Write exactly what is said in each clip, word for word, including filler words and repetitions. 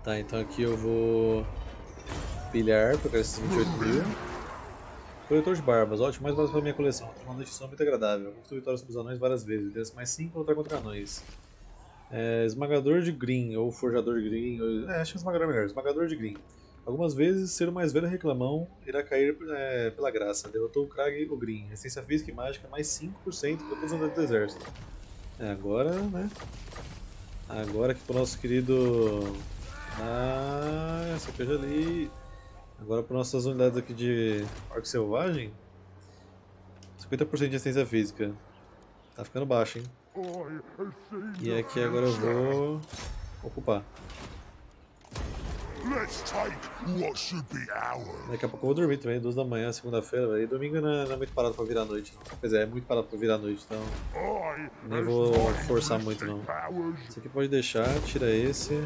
Tá, então aqui eu vou pilhar, porque eu quero esses vinte e oito mil. Coletor de barbas, ótimo, mais barbas para minha coleção. Uma noite só muito agradável. Construir vitórias sobre os anões várias vezes. Desce mais cinco lutar contra anões. É, esmagador de green, ou forjador de green. Ou, é, acho que esmagador é melhor. Esmagador de green. Algumas vezes, ser o mais velho reclamão irá cair é, pela graça. Derrotou o Krag o Green. Resistência física e mágica mais cinco por cento para todos os unidades do exército. É, agora, né? Agora aqui pro nosso querido. Ah, essa aqui eu já li. Agora para nossas unidades aqui de Orc Selvagem. cinquenta por cento de assistência física. Tá ficando baixo, hein? E aqui agora eu vou ocupar. Daqui a pouco eu vou dormir também, duas da manhã, segunda-feira. E domingo não é, não é muito parado pra virar noite, não. Pois é, é muito parado pra virar noite, então nem vou forçar muito, não. Esse aqui pode deixar, tira esse.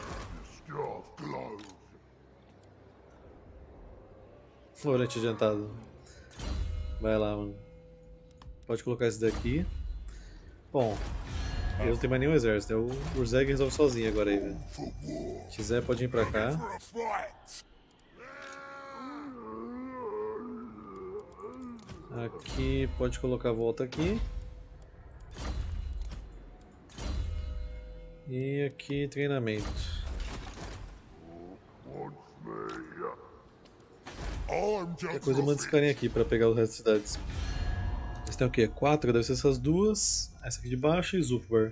Orante adiantado. Vai lá, mano. Pode colocar esse daqui. Bom, ele não tem mais nenhum exército, né? O Urzeg resolve sozinho agora aí, velho. Se quiser pode vir pra cá. Aqui pode colocar a volta aqui. E aqui treinamento. Qualquer coisa manda esse carinha aqui pra pegar o resto das cidades. Esse tem o que? quatro? Deve ser essas duas. Essa aqui de baixo e Zufbar.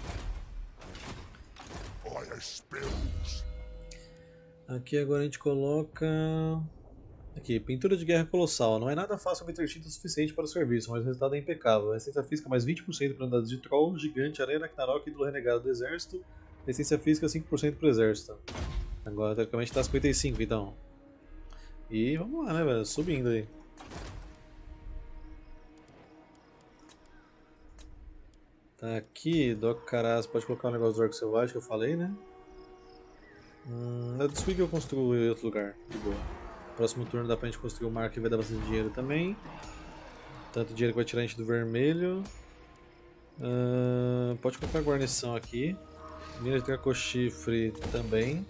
Aqui agora a gente coloca. Aqui, pintura de guerra colossal. Não é nada fácil obter tinta suficiente para o serviço, mas o resultado é impecável. Resistência física mais vinte por cento para unidades de Troll, Gigante, Aranha, Ragnarok e do Renegado do Exército. Resistência física cinco por cento para o Exército. Agora, teoricamente, está cinquenta e cinco então. E vamos lá, né, velho? Subindo aí. Tá aqui, Doc Caraz, pode colocar um negócio do Orc Selvagem que eu falei, né? Hum, na Diswig eu construo em outro lugar, de boa. Próximo turno dá pra gente construir o mar que vai dar bastante dinheiro também. Tanto dinheiro que vai tirar a gente do vermelho. Uh, pode colocar guarnição aqui. Mina de Dracochifre também.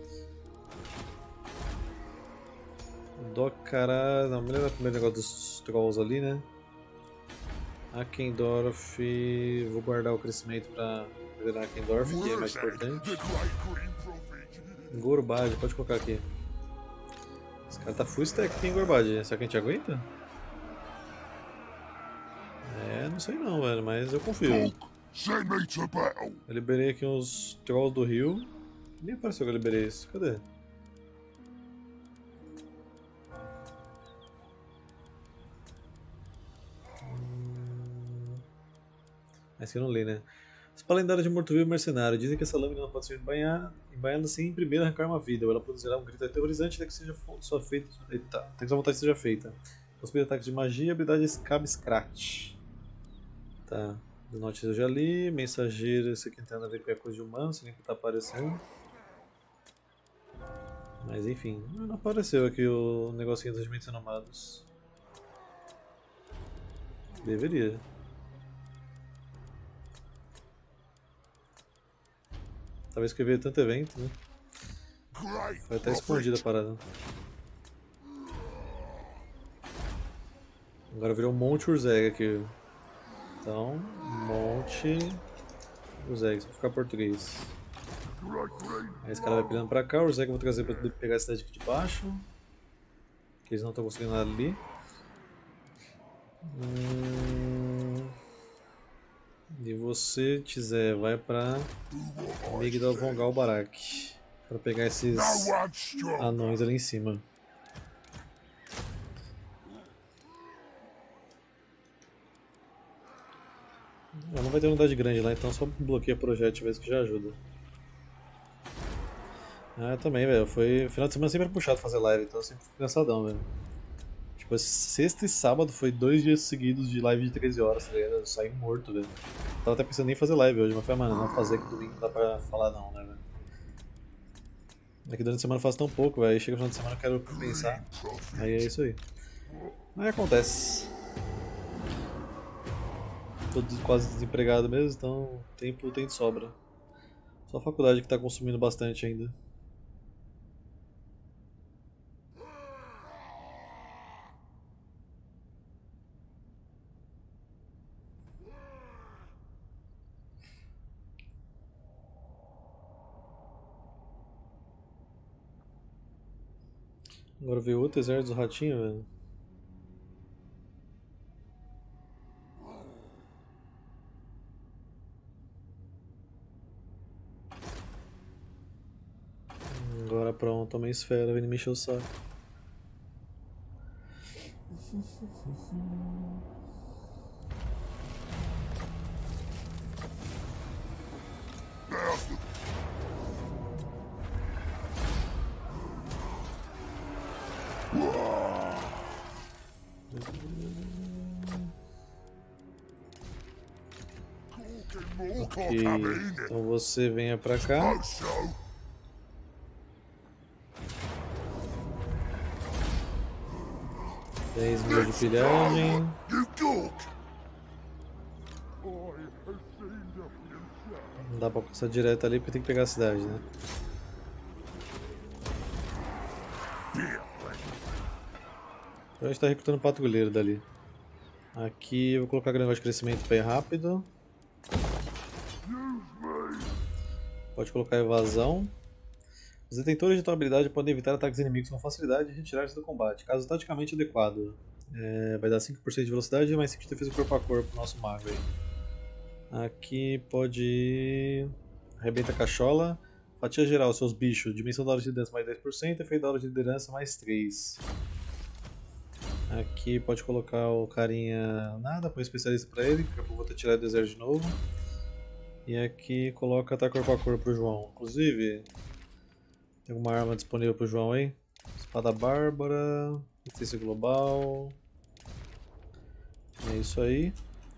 Doc Caraz, não, melhor primeiro negócio dos Trolls ali, né? Akendorf, vou guardar o crescimento para virar Akendorf, que é mais importante. Gorbad, pode colocar aqui. Esse cara tá full stack aqui em Gorbad, será que a gente aguenta? É, não sei não, velho, mas eu confio. Eu liberei aqui uns Trolls do Rio. Nem apareceu que eu liberei isso, cadê? Esse eu não li, né? Espada lendária de Morto-Vivo Mercenário. Dizem que essa lâmina não pode ser embaiada, embaiada sem primeiro arrancar uma vida, ou ela produzirá um grito aterrorizante até que seja sua feita. Eita, até que sua vontade seja feita. Possibilidade de ataques de magia, habilidade Scab Scratch. Tá. Do notícias eu já li. Mensageiro, esse aqui não tem nada a ver com qualquer coisa de humano, se nem que tá aparecendo. Mas enfim, não apareceu aqui o negocinho dos regimentos renomados. Deveria. Talvez que veio tanto evento, né? Vai estar escondida a parada. Agora virou um Monte Urzeg aqui. Então, Monte Urzeg, só ficar português. Aí esse cara vai pilhando pra cá, o Urzeg eu vou trazer pra pegar a cidade aqui de baixo. Que eles não estão conseguindo nada ali. Hum... E você, Tizé, vai pra Migdal Vongal Barak pra pegar esses anões ali em cima. Não vai ter unidade grande lá, então só bloqueia projétil mesmo que já ajuda. Ah, também, velho. Foi final de semana sempre é puxado fazer live, então eu sempre fico cansadão, velho. Tipo, sexta e sábado foi dois dias seguidos de live de treze horas, tá ligado? Eu saí morto, velho. Tava até pensando em fazer live hoje, mas falei, mano, não fazer que domingo não dá pra falar não, né, velho? É que durante a semana eu faço tão pouco, velho. Aí chega o final de semana eu quero pensar. Aí é isso aí. Aí acontece. Tô quase desempregado mesmo, então tempo tem de sobra. Só a faculdade que tá consumindo bastante ainda. Agora veio outro exército do ratinho, velho. Agora pronto, uma esfera vem me encher o saco. Ok, então você venha pra cá. dez mil de pilhagem. Não dá pra passar direto ali porque tem que pegar a cidade, né? Agora a gente tá recrutando o patrulheiro dali. Aqui eu vou colocar aquele negócio de crescimento para ir rápido. Pode colocar evasão. Os detentores de tal habilidade podem evitar ataques inimigos com facilidade e retirar-se do combate, caso taticamente adequado. É, vai dar cinco por cento de velocidade e mais cinco de defesa corpo a corpo pro nosso mago aí. Aqui pode ir... Arrebenta a cachola. Fatia geral, seus bichos. Dimensão da hora de liderança mais dez por cento, efeito da hora de liderança mais três. Aqui pode colocar o carinha nada, põe um especialista pra ele, que eu vou ter tirado do exército de novo. E aqui coloca ataque corpo a corpo pro João. Inclusive, tem alguma arma disponível pro João aí? Espada bárbara, resistência global. É isso aí.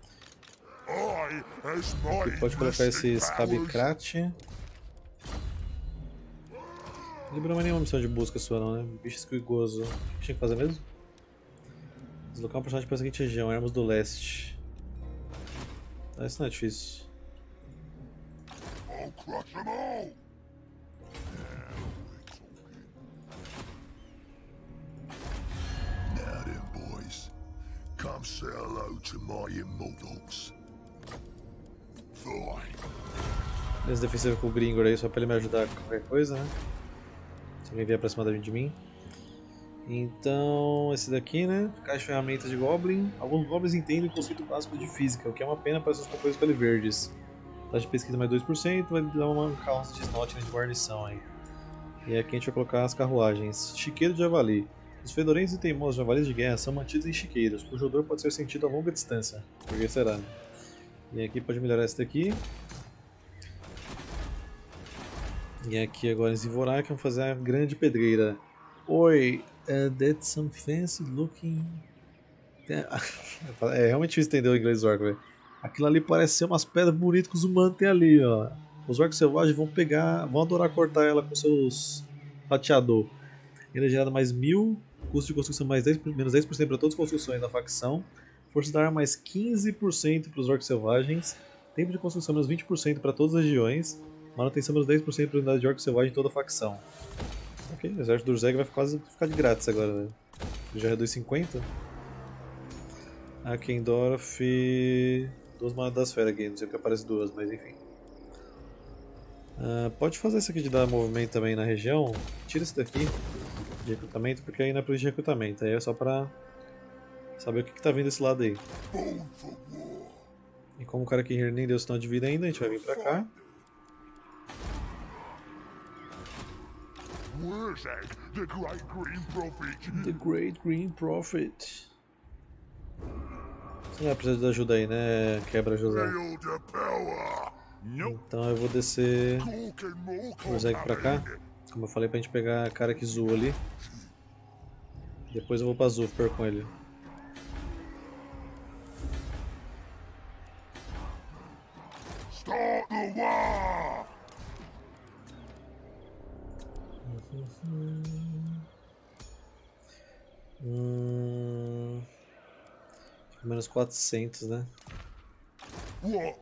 Aqui pode colocar esse Scabicrat. Não liberou mais nenhuma missão de busca sua não, né? Bicho esquigoso. O que tinha que fazer mesmo? Deslocar um personagem para a seguinte região, Ermos do Leste. Ah, isso não é difícil. Now then, boys, come say hello to my immortals. Beleza defensiva com o Gringor aí, só pra ele me ajudar com qualquer coisa, né? Se alguém vier aproximadamente de mim. Então, esse daqui, né? Caixa de ferramentas de Goblin. Alguns Goblins entendem o conceito básico de física, o que é uma pena para seus companheiros pele-verdes. Taxa de pesquisa mais dois por cento, vai dar uma calça de slot de guarnição aí. E aqui a gente vai colocar as carruagens. Chiqueiro de javali. Os fedorentos e teimosos javalis de guerra são mantidos em chiqueiros, cujo odor pode ser sentido a longa distância. Por que será? E aqui pode melhorar esse daqui. E aqui agora em Zivorak vamos fazer a grande pedreira. Oi, uh, that's some fancy looking... É realmente difícil entender o inglês do orc, velho. Aquilo ali parece ser umas pedras bonitas que os humanos têm ali, ó. Os orcs selvagens vão pegar, vão adorar cortar ela com seus fatiador. Energia mais mil, custo de construção mais dez, menos dez por cento para todas as construções da facção. Força da arma mais quinze por cento para os orcs selvagens. Tempo de construção menos vinte por cento para todas as regiões. Manutenção menos dez por cento para a unidade de orcs selvagens em toda a facção. Ok, o exército do Urzeg vai quase ficar de grátis agora, velho. Já reduz cinquenta. Akendorf. Duas manas das feras aqui, não sei porque aparece duas, mas enfim. Uh, pode fazer isso aqui de dar movimento também na região. Tira esse daqui de recrutamento, porque aí não é política de recrutamento, aí é só pra saber o que, que tá vindo desse lado aí. E como o cara aqui nem deu sinal de vida ainda, a gente vai vir pra cá. The Great Green Prophet. Você não vai precisar de ajuda aí, né? Quebra José. Então eu vou descer o Urzeg pra cá. Como eu falei, pra gente pegar a cara que zoou ali. Depois eu vou pra Zufper com ele. Start the war! Hum... Menos quatrocentos, né? What?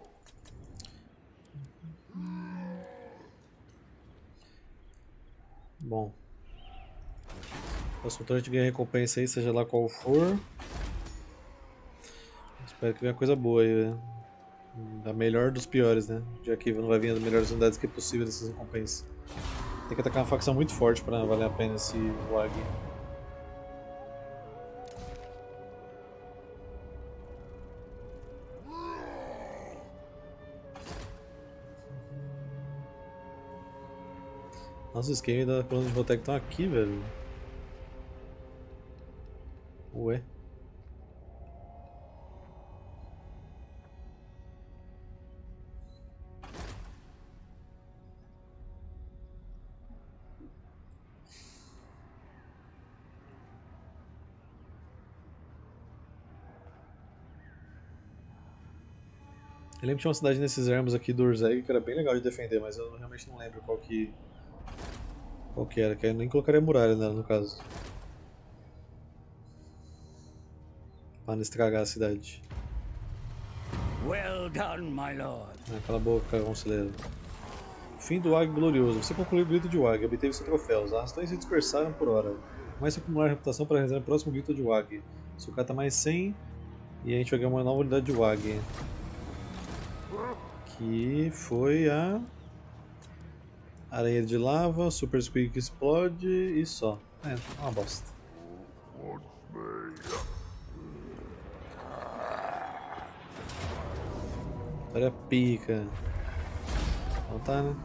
Bom. Próximo turno a gente ganha recompensa aí, seja lá qual for. Espero que venha coisa boa aí, né? Da melhor dos piores, né? Já que não vai vir das melhores unidades que é possível dessas recompensas. Tem que atacar uma facção muito forte para valer a pena esse W A G. Nossa, os Skaven da coluna de Rotec estão aqui, velho. Ué. Eu lembro que tinha uma cidade nesses ermos aqui do Urzeg que era bem legal de defender, mas eu realmente não lembro qual que, qual que era, que eu nem colocaria muralha nela no caso. Pra não estragar a cidade. Well done, my lord. Ah, cala a boca, conselheiro. Fim do Wag glorioso. Você concluiu o grito de Wag e obteve seus troféus. As arrastões se dispersaram por hora. Comece a acumular reputação para realizar o próximo grito de Wag. Sucata mais cem e a gente vai ganhar uma nova unidade de Wag. Que foi a areia de lava, Super Squeak que explode e só. É, é uma bosta. Agora é pica. Não tá, né?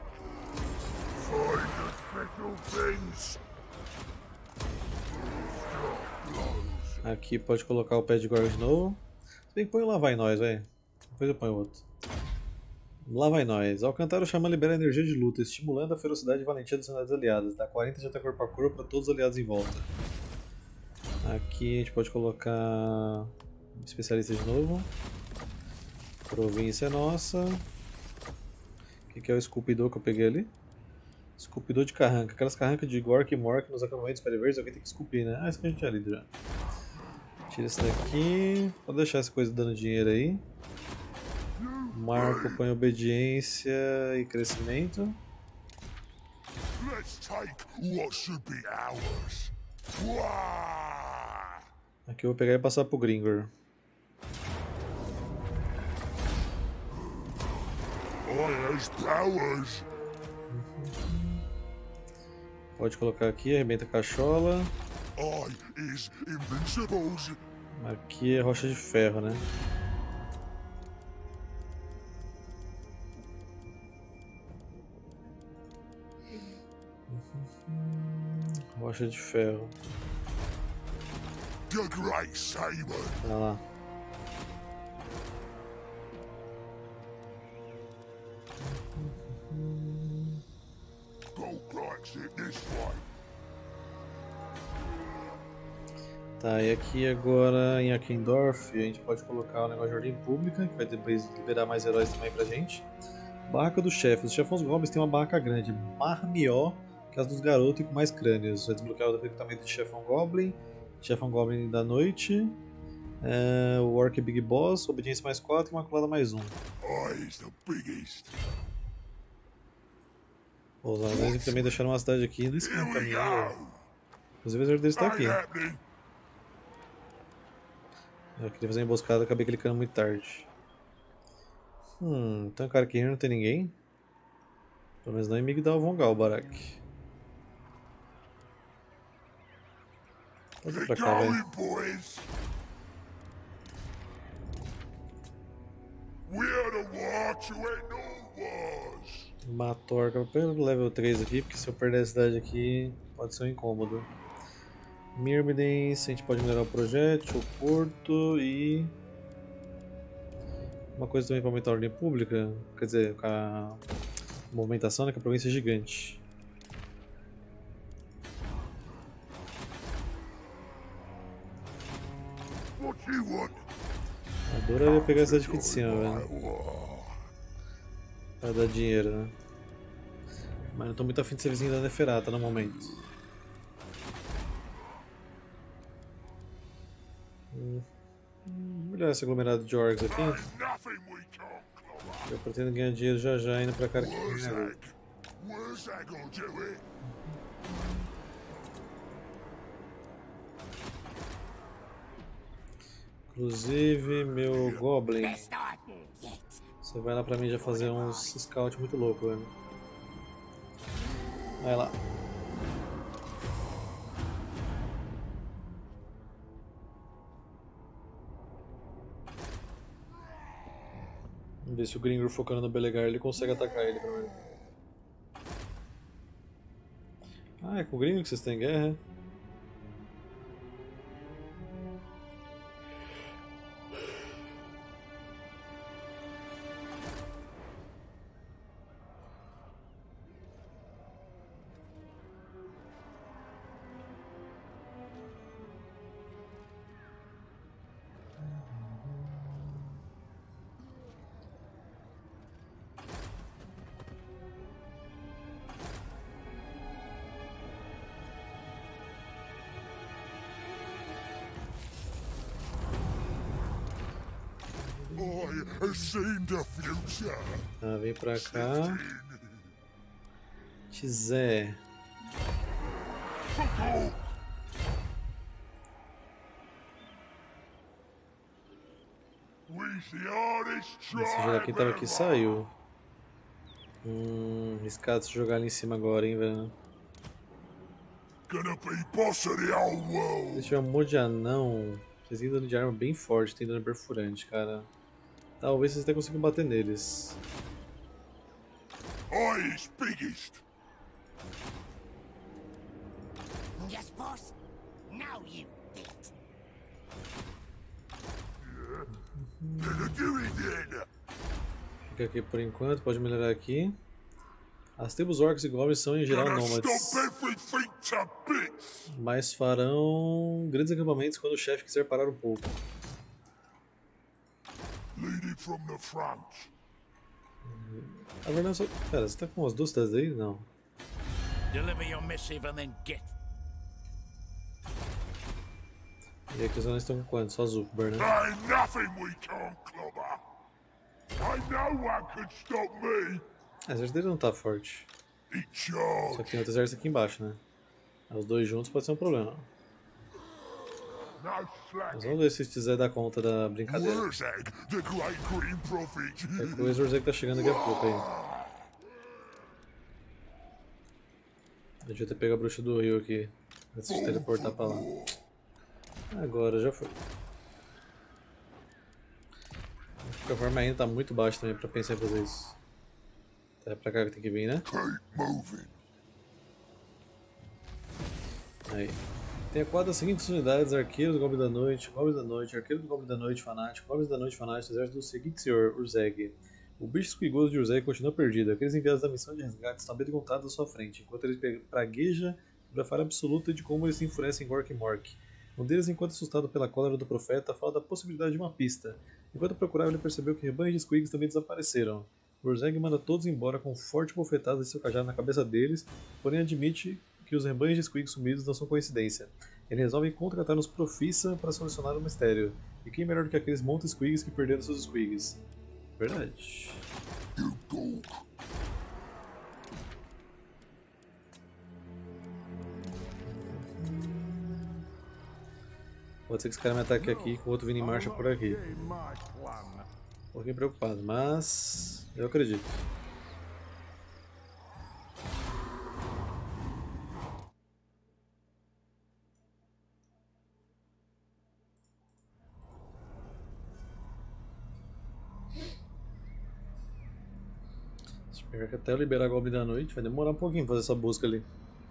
Aqui pode colocar o pé de Gorg de novo. Se bem que põe o Lá Vai Nós, velho. Depois eu ponho o outro. Lá vai nós. Ao cantar o xamã libera energia de luta, estimulando a ferocidade e valentia das unidades aliadas. Dá quarenta de ataque corpo a corpo para todos os aliados em volta. Aqui a gente pode colocar especialista de novo. Província é nossa. O que, que é o esculpidor que eu peguei ali? Esculpidor de carranca. Aquelas carrancas de Gork e Mork nos acampamentos periverdes, alguém tem que esculpir, né? Ah, isso que a gente tinha lido já. Tira isso daqui. Pode deixar essa coisa dando dinheiro aí. Marco põe obediência e crescimento. Aqui eu vou pegar e passar pro Gringor. Pode colocar aqui, arrebenta a cachola. Aqui é rocha de ferro, né? Rocha de ferro. Vai lá. Tá, e aqui agora em Akendorf a gente pode colocar o negócio de ordem pública, que vai depois liberar mais heróis também pra gente. Barraca dos chefes. Os chefões goblins têm uma barraca grande, maior que as dos garotos e com mais crânios. Vai desbloquear o recrutamento de chefão goblin, chefão goblin da noite, é, o Orc Big Boss, obediência mais quatro e uma colada mais um. Os anões também deixaram uma cidade aqui nesse caminho. Inclusive o exército deles está aqui. Eu queria fazer uma emboscada, acabei clicando muito tarde. Hum, então cara aqui não tem ninguém. Pelo menos não em Migdal Vongal, Barak. Pode ir pra cá, velho. Matou a orca pelo level três aqui, porque se eu perder a cidade aqui pode ser um incômodo. Myrmidens, a gente pode melhorar o projétil, o porto e... uma coisa também para aumentar a ordem pública, quer dizer, a movimentação, né, que a província é gigante. Adoraria pegar essa cidade aqui de cima, velho. Pra dar dinheiro, né? Mas não tô muito afim de ser vizinho da Neferata no momento. Hum. Melhorar esse aglomerado de orcs aqui. Eu pretendo ganhar dinheiro já já indo pra cá aqui. Né? Inclusive, meu Goblin. Você vai lá pra mim já fazer uns scout muito louco, velho. Vai lá. Vamos ver se o Gringor focando no Belegar ele consegue atacar ele pra mim. Ah, é com o gringo que vocês têm guerra? I have seen the future. Ah, vem pra cá. Tizé. Esse jogo aqui tava aqui saiu. Hum, arriscado se jogar ali em cima agora, hein, velho. Gonna be boss of the whole world. Se tiver um monte de anão, vocês têm dano de arma bem forte, tem dano perfurante, cara. Talvez vocês até consigam bater neles. I is biggest. Yes, boss? Now you bit. Gonna do it then. Fica aqui por enquanto, pode melhorar aqui. As tribos orcs e goblins são em geral Gonna nômades, stop everything to bits. mas farão grandes acampamentos quando o chefe quiser parar um pouco. Lead it from the front. A verdade só... Pera, você tá com as duas cidades aí? Não. Deliver your missive and then get. E aqui os anões estão com quanto? Só Zupber, né? Ain't nothing we can't clobber. I know one can stop me. Ah, o exército dele não tá forte. It Só charge. que tem outro exército aqui embaixo, né? Os dois juntos pode ser um problema. No slack. Mas vamos ver se o Tizé dá conta da brincadeira. Wurzag, the great green prophet. Qualquer coisa o Urzeg tá chegando daqui a pouco aí. A gente vai ter que pegar a bruxa do rio aqui. Antes de teleportar pra lá. Agora já foi. Acho que a forma ainda tá muito baixa também pra pensar em fazer isso. É pra cá que tem que vir, né? Keep moving. Aí. Tem a quadra das seguintes unidades: Arqueiros do Goblin da Noite, Goblins da Noite, Arqueiro do Goblin da Noite, Fanático, Goblins da Noite, Fanático, Exército do Segixior, Urzeg. O bicho esquigoso de Urzeg continua perdido. Aqueles enviados da missão de resgate estão bem contados à sua frente, enquanto ele pragueja sobre a falha absoluta de como eles se enfurecem em Gork e Mork. Um deles, enquanto assustado pela cólera do profeta, fala da possibilidade de uma pista. Enquanto procurava, ele percebeu que rebanhos de squigs também desapareceram. Urzeg manda todos embora com forte bofetada de seu cajado na cabeça deles, porém admite que os rebanhos de squigs sumidos não são coincidência. Ele resolve contratar os Profissa para solucionar o mistério. E quem melhor do que aqueles montes squigs que perderam seus squigs? Verdade. You go. Pode ser que esse cara me ataque aqui com o outro vindo em marcha por aqui. Um pouquinho preocupado, mas eu acredito. Espero que até eu liberar a Goblin da Noite vai demorar um pouquinho pra fazer essa busca ali.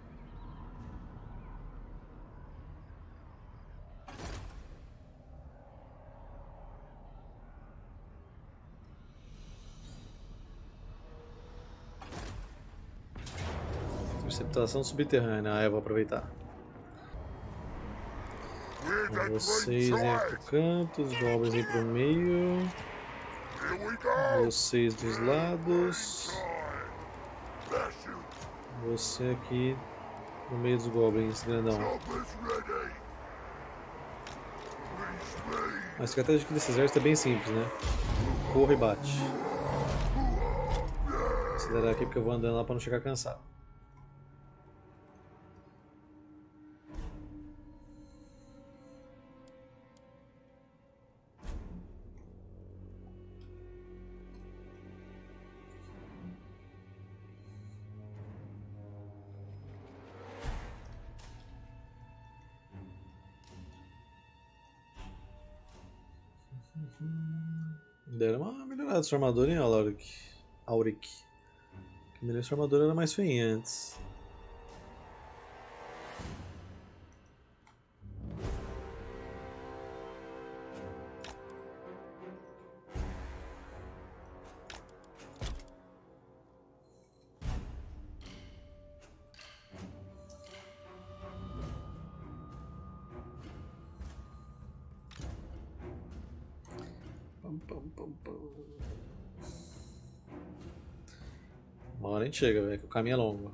Interceptação subterrânea, ah, eu vou aproveitar. We're the Vocês great vêm aqui tide. pro canto, os goblins vêm pro meio, Here we go. vocês dos lados, Bless you. você aqui no meio dos goblins, grandão. Choppers ready. Please me. A estratégia aqui desse exército é bem simples, né? Corra e bate. Vou acelerar aqui porque eu vou andando lá pra não chegar cansado. Deram uma melhorada sua armadura, hein, Auric? Auric. Que melhor sua armadura era mais feia antes. Pam, pam, pam, pam. Uma hora a gente chega, velho, que o caminho é longo.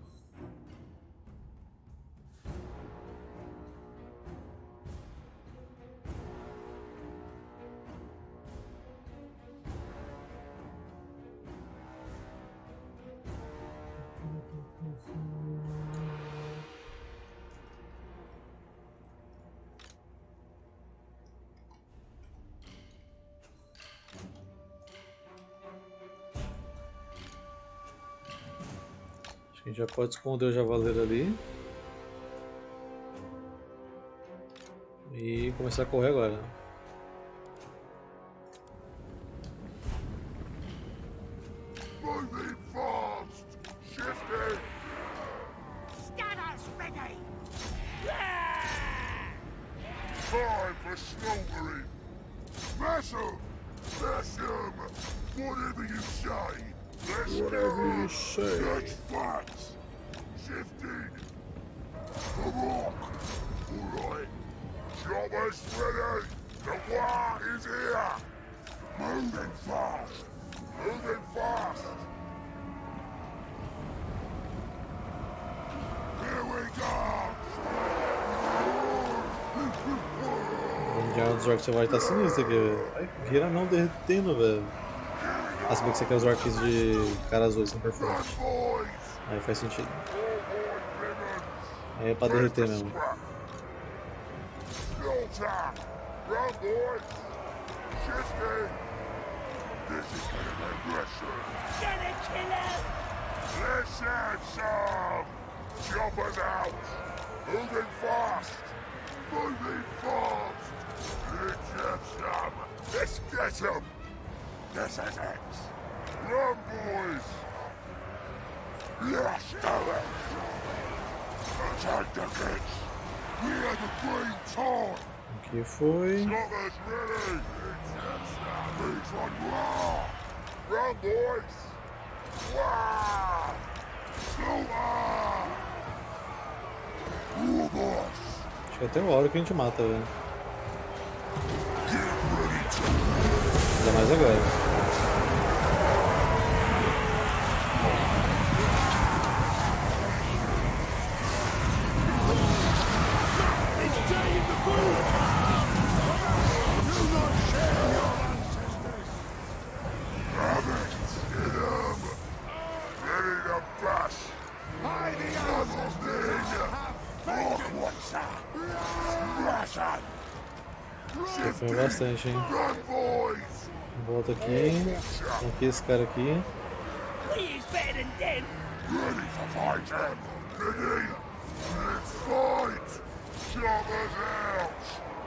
Acho que a gente já pode esconder o javaleiro ali. E começar a correr agora. Moving fast! Shifting! Scanners ready! Time for slaughtering! Smash 'em! Smash 'em! Whatever you say! Let's Whatever go! you say. Let's fight! Shifting! Come on! Alright! Choppers ready! The war is here! Moving fast! Moving fast! Here we go! O Indiana dos Orcs vai estar sinistro aqui, velho. Vai virar não derretendo, velho. Ah, se bem que você quer os orcs de cara azul, são perfeitos. Boys! Aí faz sentido. All ribbons! Aí é pra derreter mesmo. Slaughter! Run, boys! Shifting! This is gonna be aggression! Gonna kill him! Let's have some! Choppers out! Moving fast! Moving fast! Let's have some! Let's get 'em! This is it! Run, boys! Let's do it! Attack the kids! We are the green torn! Aqui foi. Choppers ready! Let's one raw! Run, boys! Wow! Silver! Ooh, boys! Acho que até uma hora que a gente mata, velho. Get ready to Ainda mais agora. have it! Get 'em! Ready to bash! Nothing big! Look what's that! Smash it! Foi Shifting! bastante, hein? Run, boys! Volta aqui. Aqui esse cara aqui. We is better than them! Ready for fighting! Ready! Let's fight! Choppers out!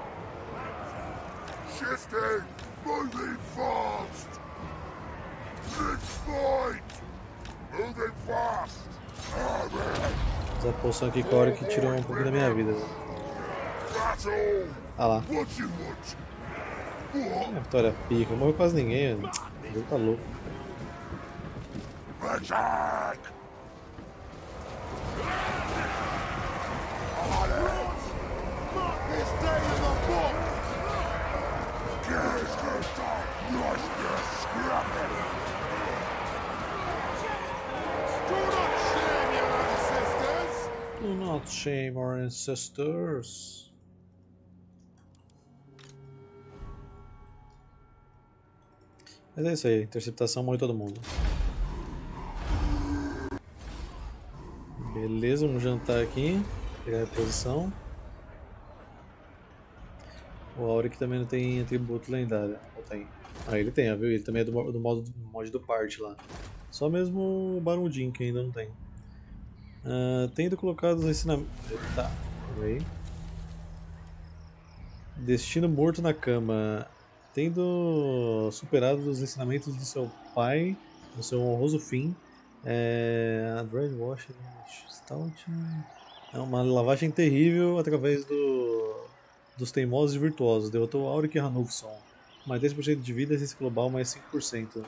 Shifting! Moving fast! Let's fight! Moving fast! Amen! Essa poção aqui com a hora que tirou um pouco da minha vida. Velho. Battle! Ah lá. What you want? É, vitória pica. Não morreu quase ninguém, velho. O jogo tá louco. Attack! This day in the book! Get this up! Nice to scrap it! Do not shame your ancestors! Do not shame our ancestors. Mas é isso aí, interceptação morre todo mundo. Beleza, vamos jantar aqui, pegar a reposição. O Auric também não tem atributo lendário. Ou tem? Ah, ele tem, viu? Ele também é do, do, modo, do mod do party lá. Só mesmo o Barundin que ainda não tem. Uh, tendo colocado os ensinamentos. Tá, aí. Destino morto na cama. Tendo superado os ensinamentos do seu pai, no seu honroso fim, é, a Dreadwash Stout é uma lavagem terrível através do, dos teimosos e virtuosos. Derrotou Auric e Ranulfson. Mais dez por cento de vida, resistência global, mais cinco por cento.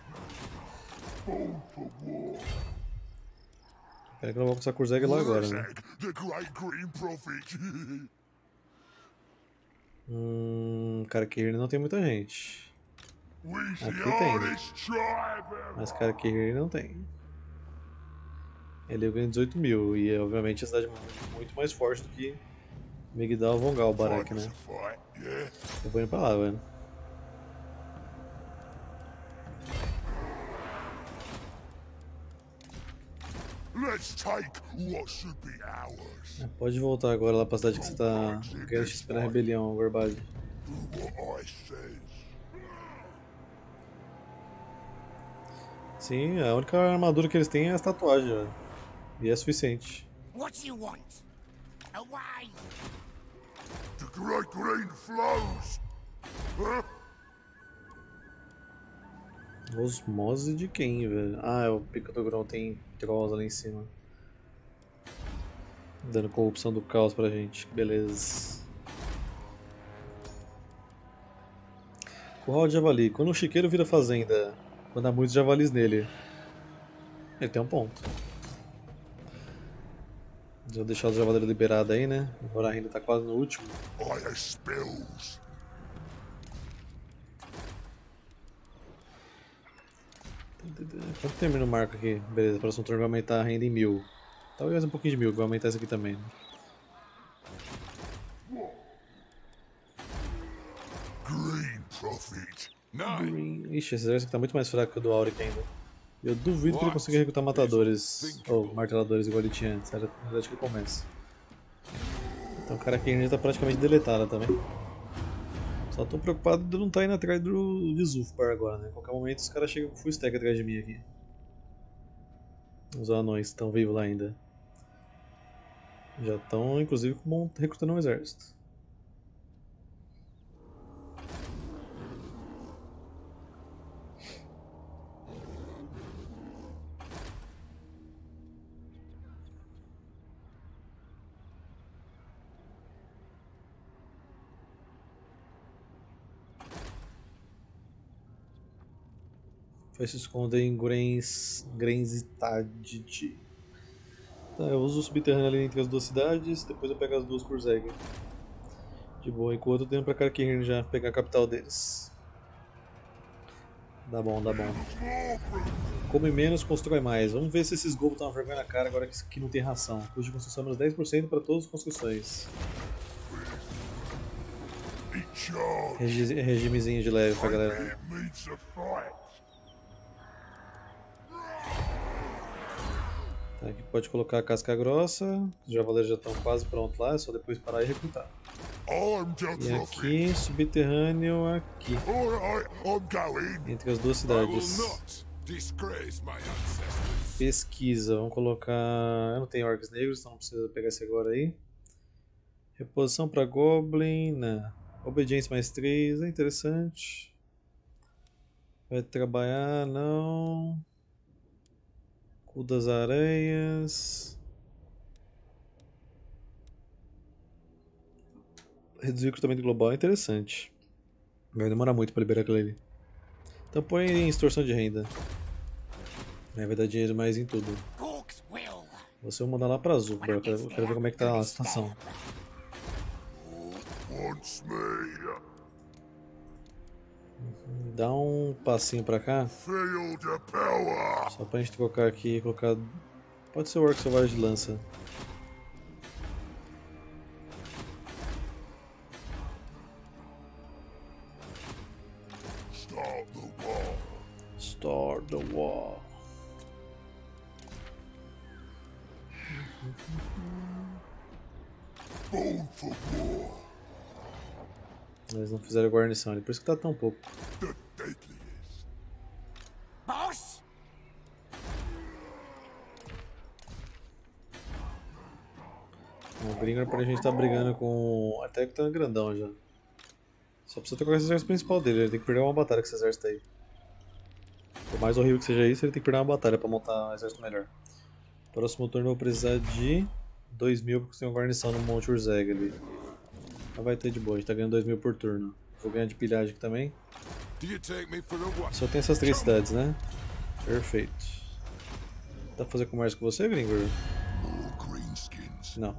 Pera que eu vou com o Sakurzeg lá agora, né? The Great Green Prophet! Hum, cara, aqui ele não tem muita gente. We's Aqui the tem. hardest tribe ever. Mas cara que ele não tem. Ele ganha dezoito mil e é obviamente a cidade muito mais forte do que Migdal Vongal, Barak, Fight is né? a fight, yeah? Eu vou indo pra lá, velho. Let's take what should be ours. Pode voltar agora lá pra cidade que você tá ganhando X P na rebelião, Gorbad. Do what I says. Sim, a única armadura que eles têm é as tatuagens, velho. E é suficiente. What you want? Away! The great green flows. Huh? Osmose de quem, velho? Ah, é o Pico do Grão tem trolls ali em cima. Dando corrupção do caos pra gente. Beleza. Curral de javali. Quando o chiqueiro vira fazenda, quando há muitos javalis nele. Ele tem um ponto. Vou deixar o javali liberado aí, né? Agora ainda tá quase no último. I spills. Quanto termina o marco aqui? Beleza, próximo turno vai aumentar a renda em mil. Talvez um pouquinho de mil, vai aumentar isso aqui também. Né? Green profit. Green. Ixi, esse exército tá muito mais fraco que o do Auric ainda. Eu duvido que ele consiga recrutar matadores ou marteladores igual ele tinha antes. Era a verdade que ele começa. Então o cara aqui já tá praticamente deletado também. Só tô preocupado de não estar indo atrás do de Zulfbar agora, né? Em qualquer momento os caras chegam com full stack atrás de mim aqui. Os anões estão vivos lá ainda. Já estão, inclusive, recrutando um exército. Vai se esconder em Grens, Grenzitadit. Tá, eu uso o subterrâneo ali entre as duas cidades, depois eu pego as duas por Zeg. De boa, enquanto eu tô indo pra Karkirn já pegar a capital deles. Dá bom, dá bom. Come menos, constrói mais. Vamos ver se esses golpes estão uma vergonha na cara agora que, que não tem ração. Custo de construção menos dez por cento para todas as construções. Regi regimezinho de leve pra galera. It means a fight. Tá, aqui pode colocar a casca grossa. Os javaleiros já estão quase prontos lá, é só depois parar e recrutar. I'm the E prophet. aqui, subterrâneo aqui. Alright, I'm going. Entre as duas I will cidades. not disgrace my ancestors. Pesquisa, vamos colocar. Eu não tenho orcs negros, então não precisa pegar esse agora aí. Reposição para Goblin, né? Obediência mais três, é interessante. Vai trabalhar, não. Cu das aranhas. Reduzir o recrutamento global é interessante. Vai demorar muito para liberar aquilo ali. Então põe em extorsão de renda. Aí vai dar dinheiro mais em tudo. Orcs will. Você vai mandar lá pra Azul, eu quero, eu quero ver como é que tá a situação. Wants me. Dá um passinho pra cá, Feel the power. só pra gente trocar aqui e colocar... Pode ser o Orc Selvagem de lança. Start the war. Start the war. Born for war. Eles não fizeram guarnição ali, por isso que tá tão pouco. The deadliest. Boss? O Gringor pra gente tá brigando com... Até que tá grandão já. Só precisa trocar esse exército principal dele, ele tem que perder uma batalha com esse exército aí. Por mais horrível que seja isso, ele tem que perder uma batalha pra montar um exército melhor. Próximo turno eu vou precisar de dois mil porque tem uma guarnição no Monte Urzeg ali. Mas vai ter de boa, a gente tá ganhando dois mil por turno. Vou ganhar de pilhagem aqui também. Do you take me for a what? Só tem essas três cidades, né? Perfeito. Dá pra fazer comércio com você, Gringor? More greenskins. Não.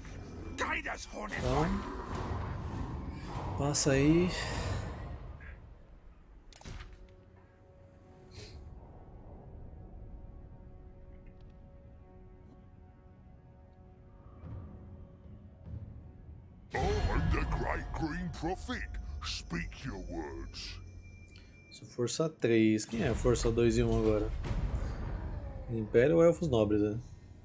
Guide us, Hornet. Então... Passa aí. Green Prophet, speak your words. Sou força três. Quem é força dois e um agora? Império ou Elfos Nobres, né?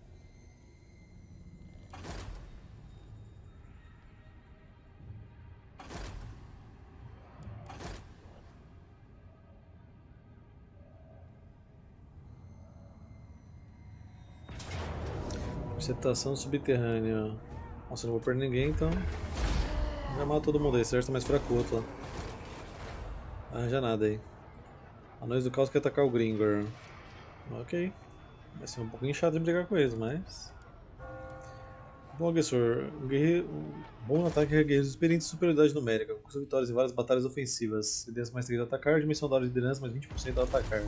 Interceptação subterrânea. Nossa, eu não vou perder ninguém, então. Já mato todo mundo aí. Esse exército é mais fraco outro lá. Arranja nada aí. Anões do Caos quer atacar o Gringor. Ok. Vai ser um pouquinho chato de brigar com eles, mas. Bom, Agressor. Um, guerreiro... um bom ataque é guerreiros experientes de superioridade numérica. Com vitórias em várias batalhas ofensivas. Liderança mais três ao atacar. Dimensão da hora de liderança mais vinte por cento ao atacar.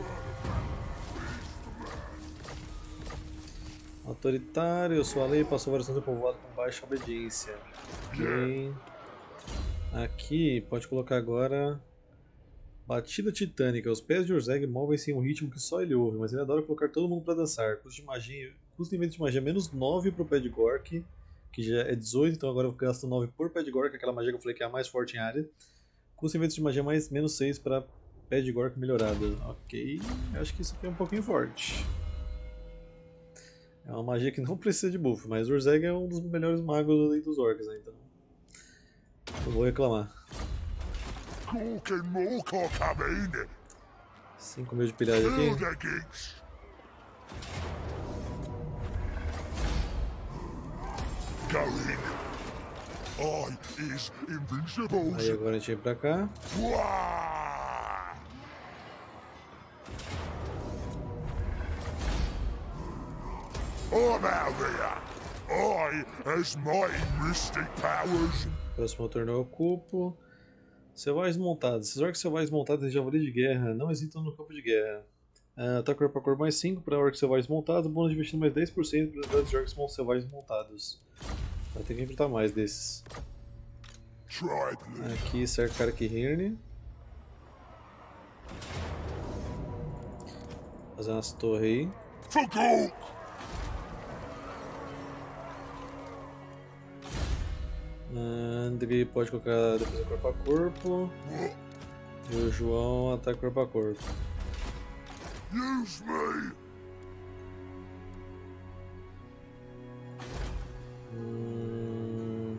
Autoritário, eu sou a lei, passou vários anos povoado com baixa obediência. Ok. Aqui, pode colocar agora. Batida titânica. Os pés de Urzeg movem-se em um ritmo que só ele ouve, mas ele adora colocar todo mundo pra dançar. Custo de magia. Custo de invento de magia menos nove pro pé de Gork, que já é dezoito, então agora eu gasto nove por pé de Gork, aquela magia que eu falei que é a mais forte em área. Custo de invento de magia mais menos seis pra pé de Gork melhorado. Ok. Eu acho que isso aqui é um pouquinho forte. É uma magia que não precisa de buff, mas o Urzeg é um dos melhores magos ali dos orcs, né? Então não vou reclamar. cinco mil de pilhagem aqui. Aí agora a gente vem pra cá. Próximo turno eu ocupo. Selvagens montados. Esses orcs selvagens montados de javali de guerra não hesitam no campo de guerra. Uh, ataque corpo a corpo mais cinco para orcs selvagens montados, bônus de investindo mais dez por cento para os orcs selvagens montados. Vai ter que enfrentar mais desses. Aqui cercar aqui Hirne. Fazer umas torres aí. André pode colocar defesa corpo a corpo. E o João ataque corpo a corpo. Use me. Hum...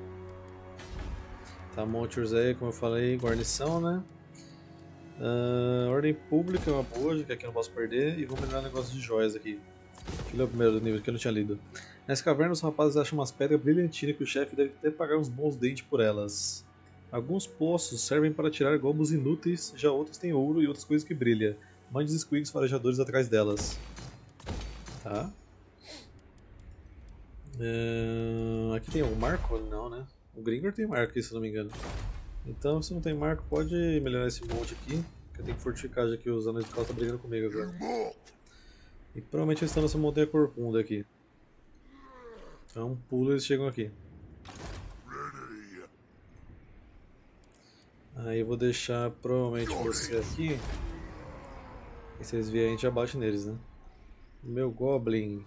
Tá, Monte Urzeg, como eu falei, guarnição, né? Uh, ordem pública é uma boa, já que aqui eu não posso perder. E vou melhorar o negócio de joias aqui. Deixa eu ler o primeiro do nível que eu não tinha lido. Nessa caverna, os rapazes acham umas pedras brilhantinas que o chefe deve até pagar uns bons dentes por elas. Alguns poços servem para tirar gobos inúteis, já outros têm ouro e outras coisas que brilham. Mande os squigs farejadores atrás delas. Tá. Uh, aqui tem algum marco? Não, né? O Gringor tem marco aqui, se não me engano. Então, se não tem marco, pode melhorar esse monte aqui. Que eu tenho que fortificar, já que os anões de caos estão brigando comigo agora. E provavelmente eles estão nessa montanha corcunda aqui. Então, pulo e eles chegam aqui. Aí eu vou deixar provavelmente você aqui. E se eles vierem, a gente abate neles, né? Meu Goblin.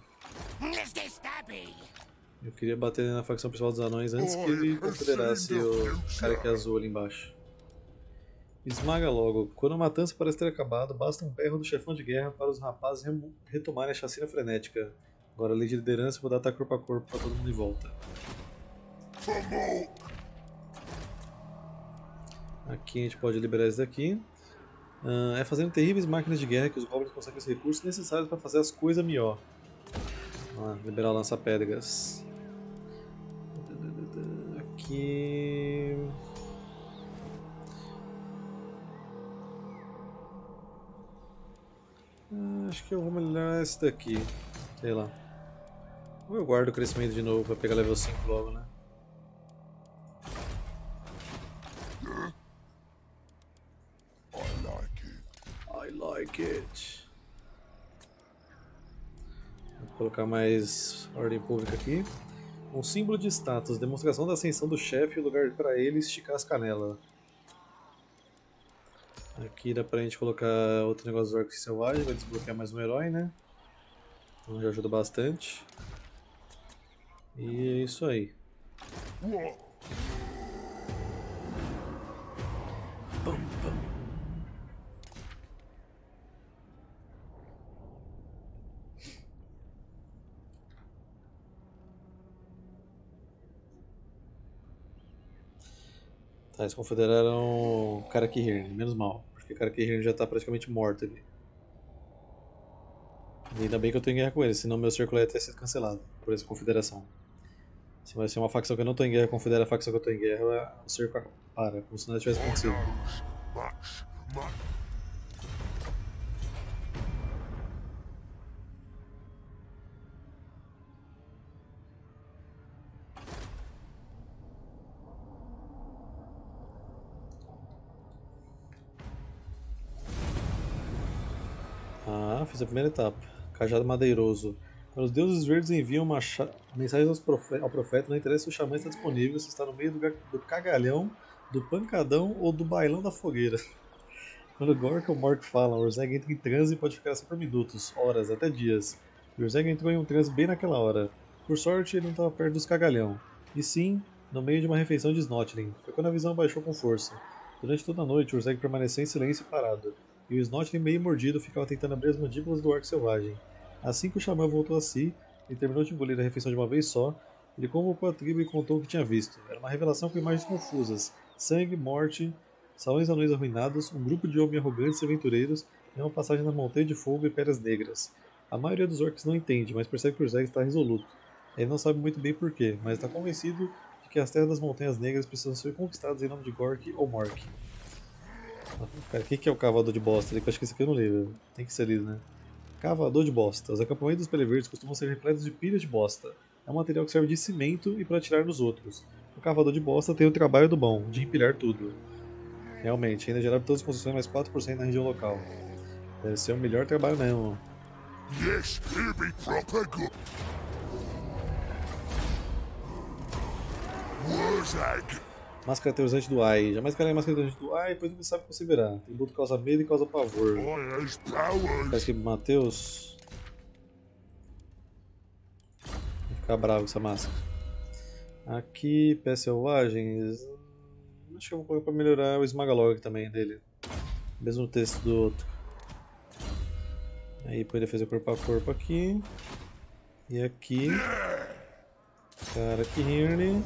Eu queria bater na facção principal dos anões antes que ele considerasse o cara que é azul ali embaixo. Esmaga logo. Quando a matança parece ter acabado, basta um berro do chefão de guerra para os rapazes retomarem a chacina frenética. Agora, lei de liderança, vou dar ataque corpo a corpo para todo mundo em volta. Aqui a gente pode liberar isso daqui. Uh, é fazendo terríveis máquinas de guerra que os goblins conseguem os recursos necessários para fazer as coisas melhor. Vamos lá, liberar lança-pedras. Aqui... Uh, acho que eu vou melhorar esse daqui. Sei lá. Ou eu guardo o crescimento de novo para pegar level cinco logo, né? I like it. Vou colocar mais ordem pública aqui. Um símbolo de status, demonstração da ascensão do chefe, lugar para ele esticar as canelas. Aqui dá pra gente colocar outro negócio do orc selvagem, vai desbloquear mais um herói, né? Então já ajuda bastante. E é isso aí. Tá, eles confederaram Karakihirn, menos mal, porque Karakihirn já tá praticamente morto ali. E ainda bem que eu tô em guerra com eles, senão meu círculo ia ter sido cancelado por essa confederação. Se vai ser uma facção que eu não tô em guerra, confedera a facção que eu tô em guerra, o cerco para, como se nada tivesse acontecido. Much, much. Ah, fiz a primeira etapa. Cajado madeiroso. Quando os deuses verdes enviam uma cha- mensagem aos profe- ao profeta, não interessa se o xamã está disponível, se está no meio do, ga- do cagalhão, do pancadão ou do bailão da fogueira. Quando Gork ou Mork falam, Urzeg entra em transe e pode ficar assim por minutos, horas, até dias. E Urzeg entrou em um transe bem naquela hora. Por sorte, ele não estava perto dos cagalhão. E sim, no meio de uma refeição de Snotling. Foi quando a visão baixou com força. Durante toda a noite, Urzeg permaneceu em silêncio e parado. E o Snotling, meio mordido, ficava tentando abrir as mandíbulas do orc selvagem. Assim que o xamã voltou a si e terminou de engolir a refeição de uma vez só, ele convocou a tribo e contou o que tinha visto. Era uma revelação com imagens confusas: sangue, morte, salões anões arruinados, um grupo de homens arrogantes e aventureiros e uma passagem na Montanha de Fogo e Pedras Negras. A maioria dos orcs não entende, mas percebe que Urzeg está resoluto. Ele não sabe muito bem porquê, mas está convencido de que as terras das Montanhas Negras precisam ser conquistadas em nome de Gork ou Mork. Cara, o que é o cavador de bosta? Eu acho que isso aqui eu não leio. Tem que ser lido, né? Cavador de bosta. Os acampamentos dos Peleverdes costumam ser repletos de pilhas de bosta. É um material que serve de cimento e para atirar nos outros. O cavador de bosta tem o trabalho do bom, de empilhar tudo. Realmente, ainda gerar todas as construções mais quatro por cento na região local. Deve ser o melhor trabalho mesmo. Yes, he'll be proper good. Urzeg. Máscara aterrorizante do Ai. Jamais carregue a máscara aterrorizante do Ai, pois nunca sabe o que você verá. Tributo causa medo e causa pavor. I has Parece powers. que Matheus vai ficar bravo com essa máscara. Aqui, pés selvagens. Acho que eu vou colocar pra melhorar o Esmagalog também dele. Mesmo texto do outro. Aí põe defesa corpo a corpo aqui. E aqui. Karakihirn.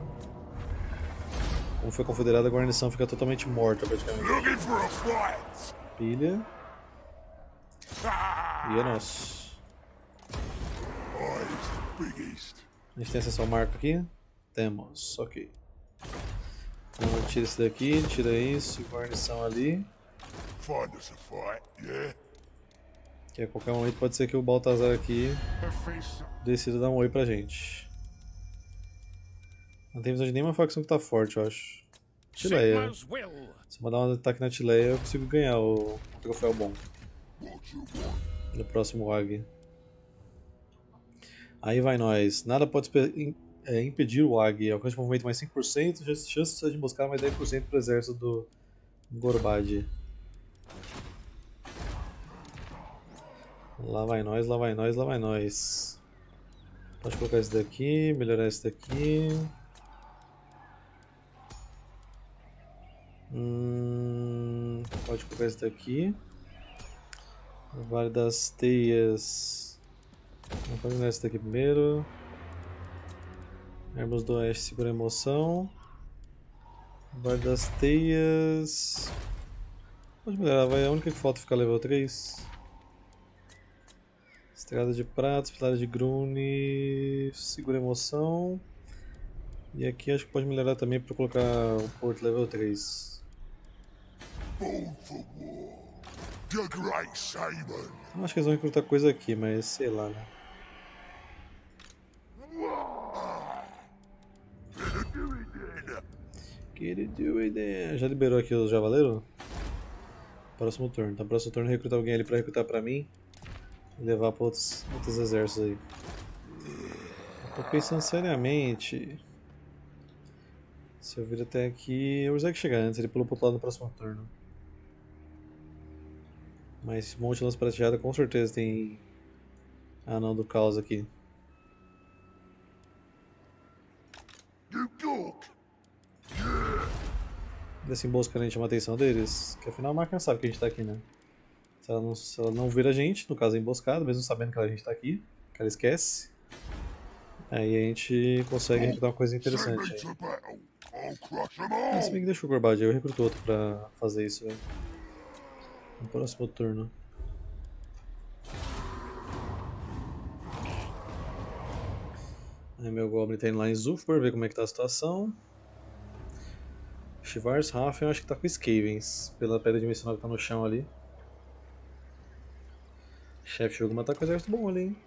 Como foi confederada, a guarnição fica totalmente morta praticamente. Looking for a fight. Pilha. E é nosso. I've biggest. A gente tem acesso ao marco aqui? Temos, ok. Então tira esse daqui, tira isso, guarnição ali. Find us a fight, yeah? Que a qualquer momento pode ser que o Baltazar aqui A feast. decida dar um oi pra gente. Não tem visão de nenhuma facção que tá forte, eu acho. Tileia. Sigma's will. Se eu mandar um ataque na Tileia, eu consigo ganhar o, o troféu bom What you want? no próximo W A G. Aí vai nós. Nada pode impe- é, impedir o W A G. Alcance de movimento mais cinco por cento, chance de emboscar mais dez por cento pro exército do Gorbad. Lá vai nós, lá vai nós, lá vai nós. Pode colocar esse daqui, melhorar esse daqui. Hum, pode colocar esse daqui. O Vale das Teias. Vamos fazer esse daqui primeiro. Ermos do Oeste segura a emoção. O Vale das Teias. Pode melhorar, vai. A única que falta é ficar level três. Estrada de Prata, Estrada de Grune. Segura a emoção. E aqui acho que pode melhorar também para colocar o Porto level três. Born for war. The Great Shaman. Eu acho que eles vão recrutar coisa aqui, mas sei lá, né? Get it, do it then. Já liberou aqui os Javaleiros? Próximo turno. Então, próximo turno recrutar alguém ali pra recrutar pra mim e levar pra outros, outros exércitos aí. Eu tô pensando seriamente. Se eu vir até aqui, o Urzeg chegar antes, ele pulou pro outro lado no próximo turno. Mas esse monte de lança prateada com certeza tem anão do caos aqui. You talk. Desse emboscando a gente chama a atenção deles, que afinal a máquina sabe que a gente tá aqui, né? Se ela não, se ela não vir a gente, no caso a emboscada, mesmo sabendo que a gente tá aqui, que ela esquece, aí a gente consegue recrutar uma coisa Send interessante me aí. to battle. I'll crush them Ah, all. se bem que deixa o Gorbad, eu recruto outro pra fazer isso, velho. No próximo turno. Aí meu Goblin tá indo lá em Zulfbar, ver como é que tá a situação. Shivars Rafen, eu acho que tá com Skavens, pela pedra dimensional que tá no chão ali. Chefe Shoguma tá com um exército bom ali, hein?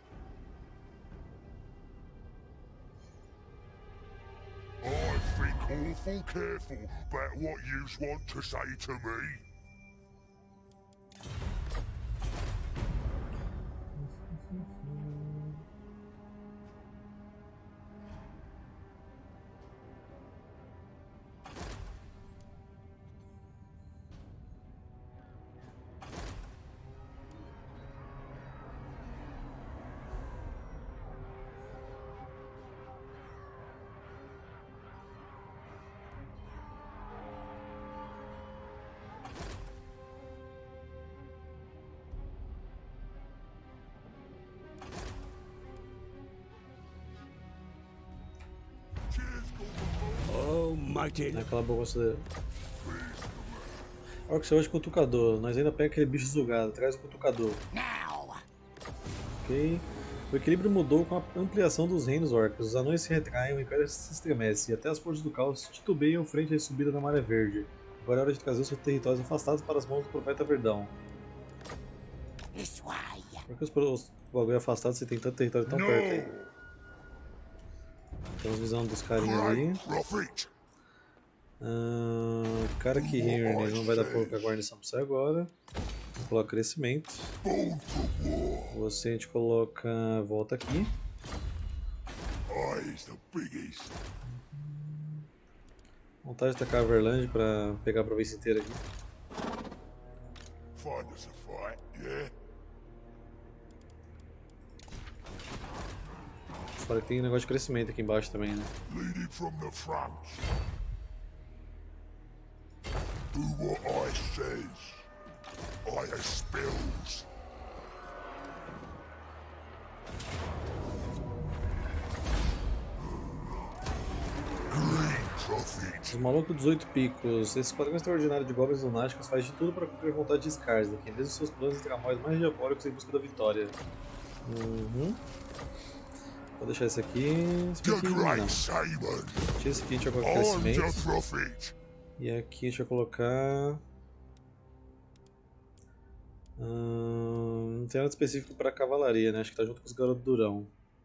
I think awful careful about what yous want to say to me. Almighty. Naquela boa considera. Orc Selvagem Cutucador. Nós ainda pega aquele bicho zugado. Traz o Cutucador. Now. Ok. O equilíbrio mudou com a ampliação dos reinos orcs. Os anões se retraem, o Império se estremece, e até as forças do caos titubeiam frente à subida da Maré Verde. Agora é hora de trazer os seus territórios afastados para as mãos do Profeta Verdão. This way. Por que os, os bagulho afastados se tem tanto território tão perto aí? Estamos visando dos carinhas ali. Prophet. Ah, cara que Henry não vai dar pra colocar guarnição pra você agora. Coloca crescimento. Você a gente coloca. Volta aqui. Eyes the biggest. Vontade de atacar a Verland pra pegar a província inteira aqui. Find us a fight, yeah? Fora que tem um negócio de crescimento aqui embaixo também, né? Leading from the front. Do what I says. I has spills. Green prophet. Os malucos dos oito picos. Esse esquadrão extraordinário de goblins lunáticos faz de tudo para cumprir a vontade de Skarsgård, mesmo seus planos e tramóis mais diabólicos em busca da vitória. Uhum. Vou deixar esse aqui. Esse The aqui não. great Simon. Tira esse aqui, a gente vai colocar I'm the crescimento. prophet. E aqui a gente vai colocar. Hum, não tem nada específico para cavalaria, né? Acho que tá junto com os garotos durão.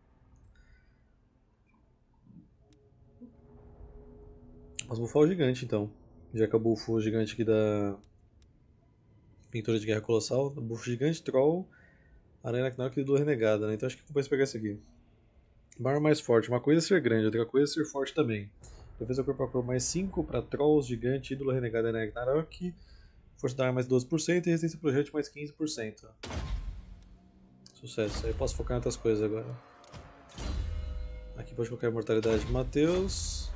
Posso bufar o gigante então. Já que eu bufo o gigante aqui da Pintura de Guerra Colossal. Bufo gigante, troll, aranha Ragnarok e do renegada, né? Então acho que compensa pegar esse aqui. Barra mais forte. Uma coisa é ser grande, outra coisa é ser forte também. Defesa corpo a corpo mais cinco para trolls, gigante, ídolo renegada e Ragnarok. Força da arma mais doze por cento e resistência projétil mais quinze por cento. Sucesso. Aí eu posso focar em outras coisas agora. Aqui pode colocar a imortalidade de Mateus.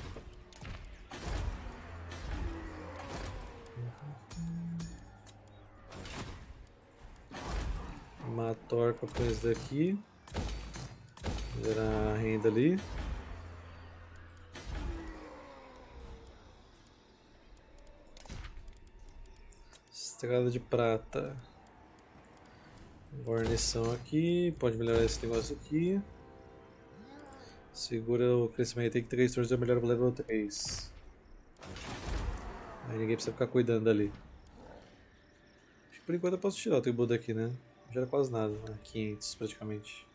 Matorca com esse daqui. Gerar a renda ali. Estrada de prata. Guarnição aqui. Pode melhorar esse negócio aqui. Segura o crescimento aí que três turnos eu melhoro pro level três. Aí ninguém precisa ficar cuidando ali. Acho que por enquanto eu posso tirar o tributo daqui, né? Não gera quase nada, né? quinhentos praticamente.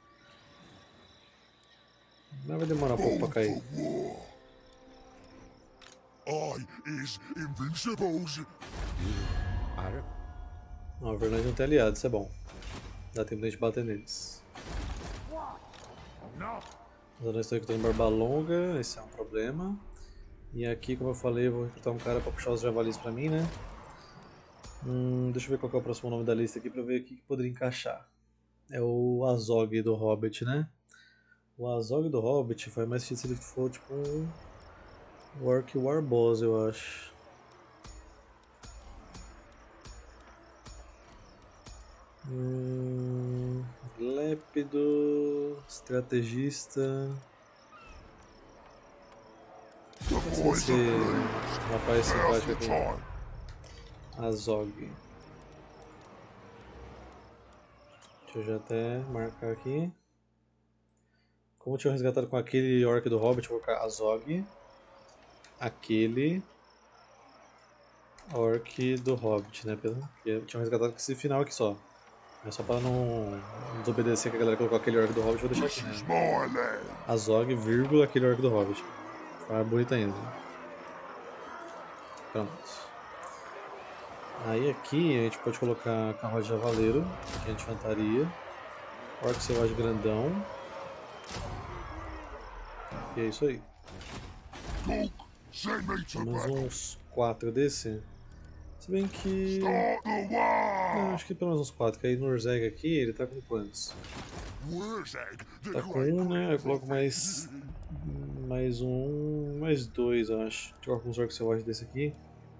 Mas vai demorar um pouco pra cair. I is invincibles. Não, a verdade não tem aliado, isso é bom. Dá tempo de a gente bater neles. Os anões estão recrutando barba longa, esse é um problema. E aqui, como eu falei, eu vou recrutar um cara pra puxar os javalis pra mim, né? Hum, deixa eu ver qual que é o próximo nome da lista aqui pra ver o que poderia encaixar. É o Azog do Hobbit, né? O Azog do Hobbit faz mais sentido se ele for tipo um Orc War Boss, eu acho. Hum, lépido, estrategista. Esse rapaz simpático aqui. Azog. Deixa eu já até marcar aqui. Como eu tinha resgatado com aquele orc do Hobbit, eu vou colocar Azog. Aquele orc do Hobbit, né? Porque eu tinha resgatado com esse final aqui só. Mas só pra não desobedecer que a galera colocou aquele orc do Hobbit, eu vou deixar aqui, né? Azog, vírgula, aquele orc do Hobbit. Fica bonito ainda. Pronto. Aí aqui a gente pode colocar carruagem de javaleiro, que é de infantaria. Orc selvagem grandão. E é isso aí. Temos uns quatro desse. Se bem que... Não, acho que pelo menos uns quatro, que aí no Urzeg aqui ele tá com quantos? Tá com um, né? Eu coloco mais... Mais um... Mais dois, eu acho. Eu coloco uns orcs selvagens desse aqui.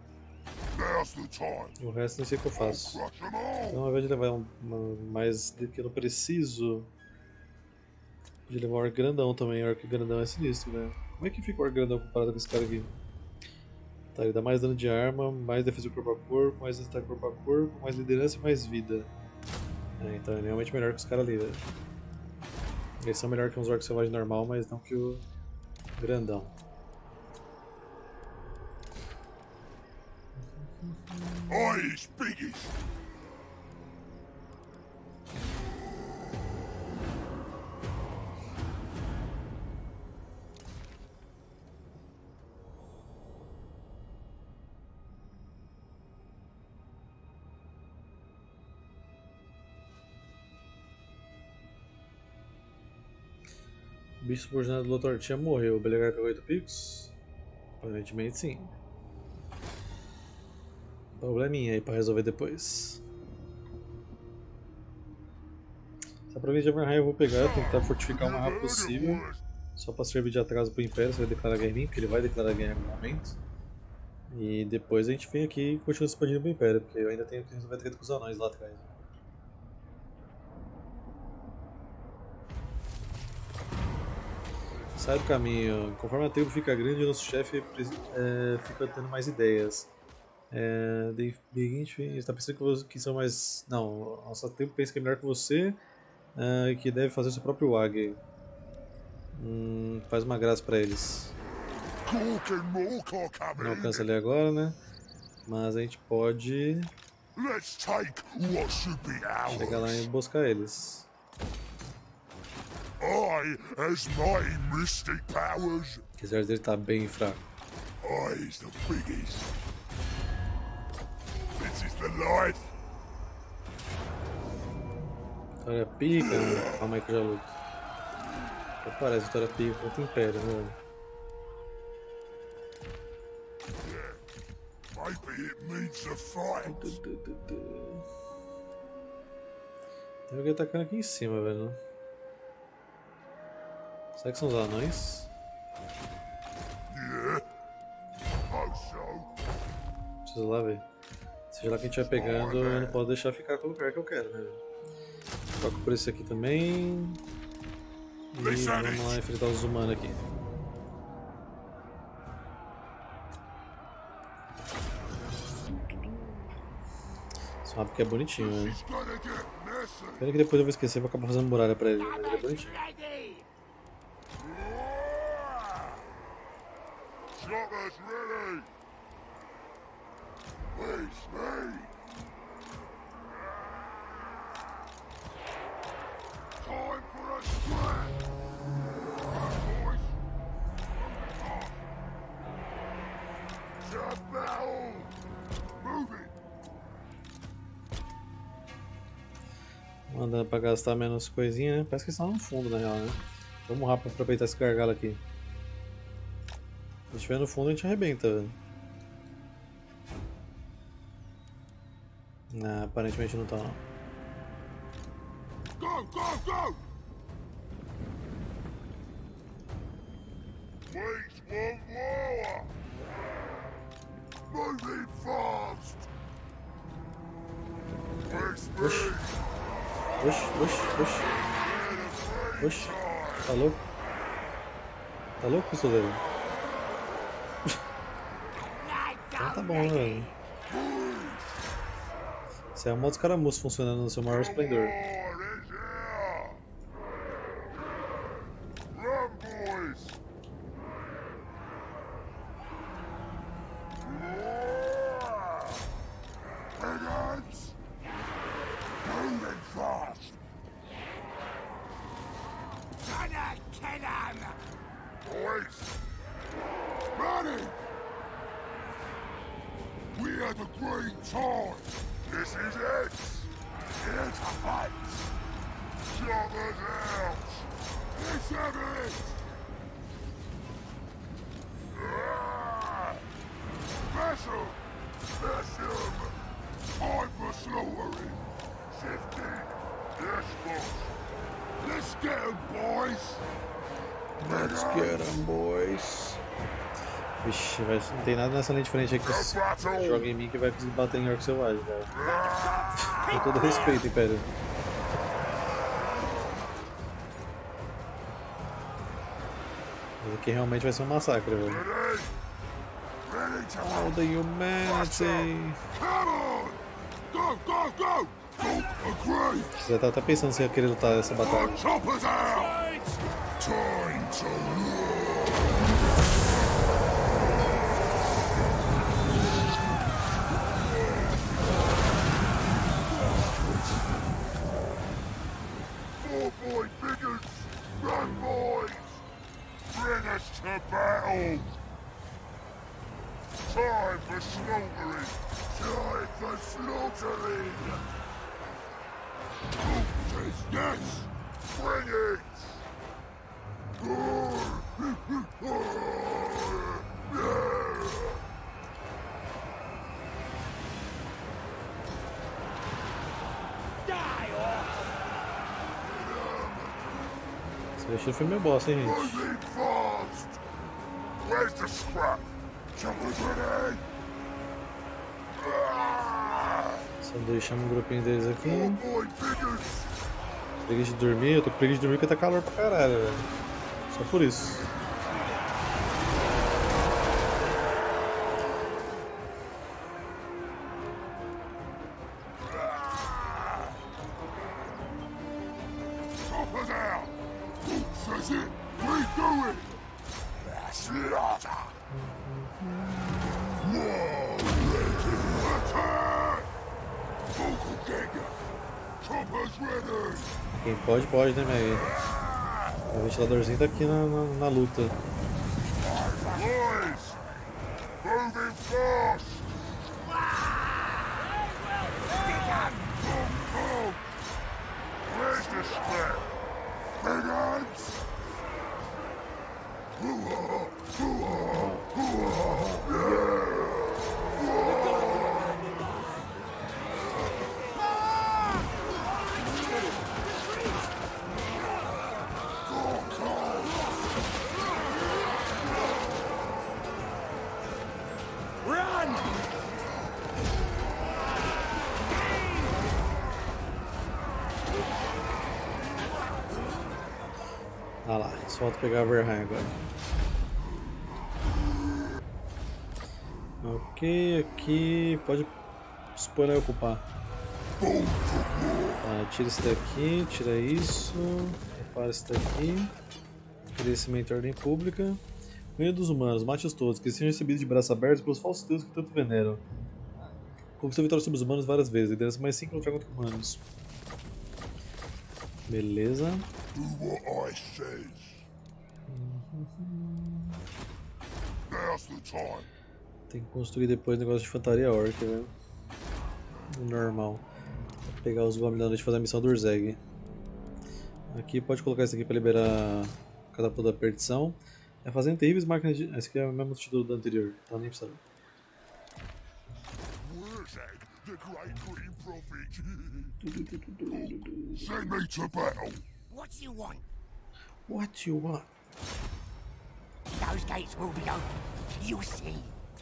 E o resto não sei o que eu faço. Então ao invés de levar um, uma, mais do que eu não preciso, de levar um orc grandão também. O orc grandão é sinistro, né? Como é que fica o orc grandão comparado com esse cara aqui? Tá, ele dá mais dano de arma, mais defesa corpo a corpo, mais ataque corpo a corpo, mais liderança e mais vida. É, então é realmente melhor que os caras ali, velho. Eles são melhor que uns orcs selvagens normal, mas não que o grandão. Oi, Piggies! O bicho subordinado do doutor Tia morreu. O Belegar pegou oito picos? Aparentemente sim. Probleminha aí pra resolver depois. Essa província de Everheim eu vou pegar, tentar fortificar o mais rápido possível. Só pra servir de atraso pro Império, se vai declarar guerra em mim, porque ele vai declarar guerra em algum momento. E depois a gente vem aqui e continua se expandindo pro Império, porque eu ainda tenho que resolver a treta com os anões lá atrás. Sai do caminho. Conforme a tribo fica grande, o nosso chefe é, fica tendo mais ideias. É, de, de, enfim, está pensando que, você, que são mais. Não, nossa tribo pensa que é melhor que você e uh, que deve fazer seu próprio W A G. Hum, faz uma graça pra eles. Não alcança ali agora, né? Mas a gente pode chegar lá e buscar eles. I, as my mystic powers. O exército dele tá bem fraco. I's the biggies. This is the life. Vitória pica, né? Calma aí que eu já luto. Até parece Vitória pica contra o Império, né? Yeah. Maybe it means a fight. Tem alguém atacando aqui em cima, velho. Será que são os anões? Yeah. Oh, so. Preciso lá ver. Seja lá que a gente vai pegando, eu não posso deixar ficar com o lugar que eu quero, né? Troco por esse aqui também. E vamos lá enfrentar os humanos aqui. Esse mapa aqui é bonitinho, né? Pena que depois eu vou esquecer e vou acabar fazendo muralha pra ele, mas ele é bonitinho. Choppers ready! Please, me! Time for a scrap! Boys! To battle! Move it! Manda pra gastar menos coisinha, né? Parece que eles estão no fundo, na real, né? Vamos rápido pra aproveitar esse gargalo aqui. Se estiver no fundo, a gente arrebenta, velho. Ah, aparentemente não tá, não. Go, go, go! Please, one lower! Moving fast! Please, Push. Push, push, push. Push. Tá louco? Tá louco, pistoleiro? Então tá bom, né, velho? Esse é o modo escaramuço funcionando no seu maior esplendor. Run, boys! Big hands! Moving fast! Gonna kill him! Boys! Ready! We had a great time! This is it! Here to fight! Jobbers out! Let's have it! Ah! Smash 'em! Smash 'em! Time for slaughtering! Shifty! Yes, boss! Let's get 'em, boys! Let's get 'em, boys. Vixe, vai, não tem nada nessa linha de frente aqui que joga em mim que vai conseguir bater em orc selvagem, cara. Com todo respeito, Império. Mas aqui realmente vai ser um massacre, velho. All the humanity! Go, go, go! Don't agree! Você tá até pensando se ia querer lutar essa batalha. Choppers out! Time to war! Four boy bigots! Run, boys! Bring us to battle! Time for slaughtering! Time for slaughtering! Who says yes? Bring it! Esse vestido foi meio bosta, hein, gente? Moving fast! Where's the scrap? Choppers ready? Ah! Só deixamos um grupinho deles aqui. Four boy bigots! Preguiça de dormir, eu tô com preguiça de dormir porque tá calor pra caralho, velho. Só por isso. Choppers out! Who says it? We do it! Slaughter! War ready! Attack! Vocal Ganger! Choppers ready! Quem pode, pode, né, Meg? O ventiladorzinho tá aqui na, na, na luta. Boys! Moving fast! Boom, boom! Where's the scrap? Big hands! Hoo-ah! Hoo-ah! Hoo-ah! Yeah! Run! Ah lá, só falta pegar a Verheim agora. Ok, aqui. Pode supor eu ocupar. Tá, tira isso daqui, tira isso. Repara isso daqui. Crescimento e ordem pública. Reino dos humanos, mate-os todos, que sejam recebidos de braços abertos pelos falsos deuses que tanto veneram. Conquistou vitória sobre os humanos várias vezes, liderança mais cinco lutar contra humanos. Beleza. Do what I says. Now's the time. Tem que construir depois negócio de infantaria orc, velho. Normal. Vou pegar os goblins da noite e fazer a missão do Urzeg. Aqui pode colocar isso aqui para liberar a catapulta da perdição. É fazendo terríveis máquinas de. Esse aqui é o mesmo título do anterior, então nem precisa. Wurzeg, the great green prophet. Send me to battle. What do you want? What you want? Those gates will be open. You see.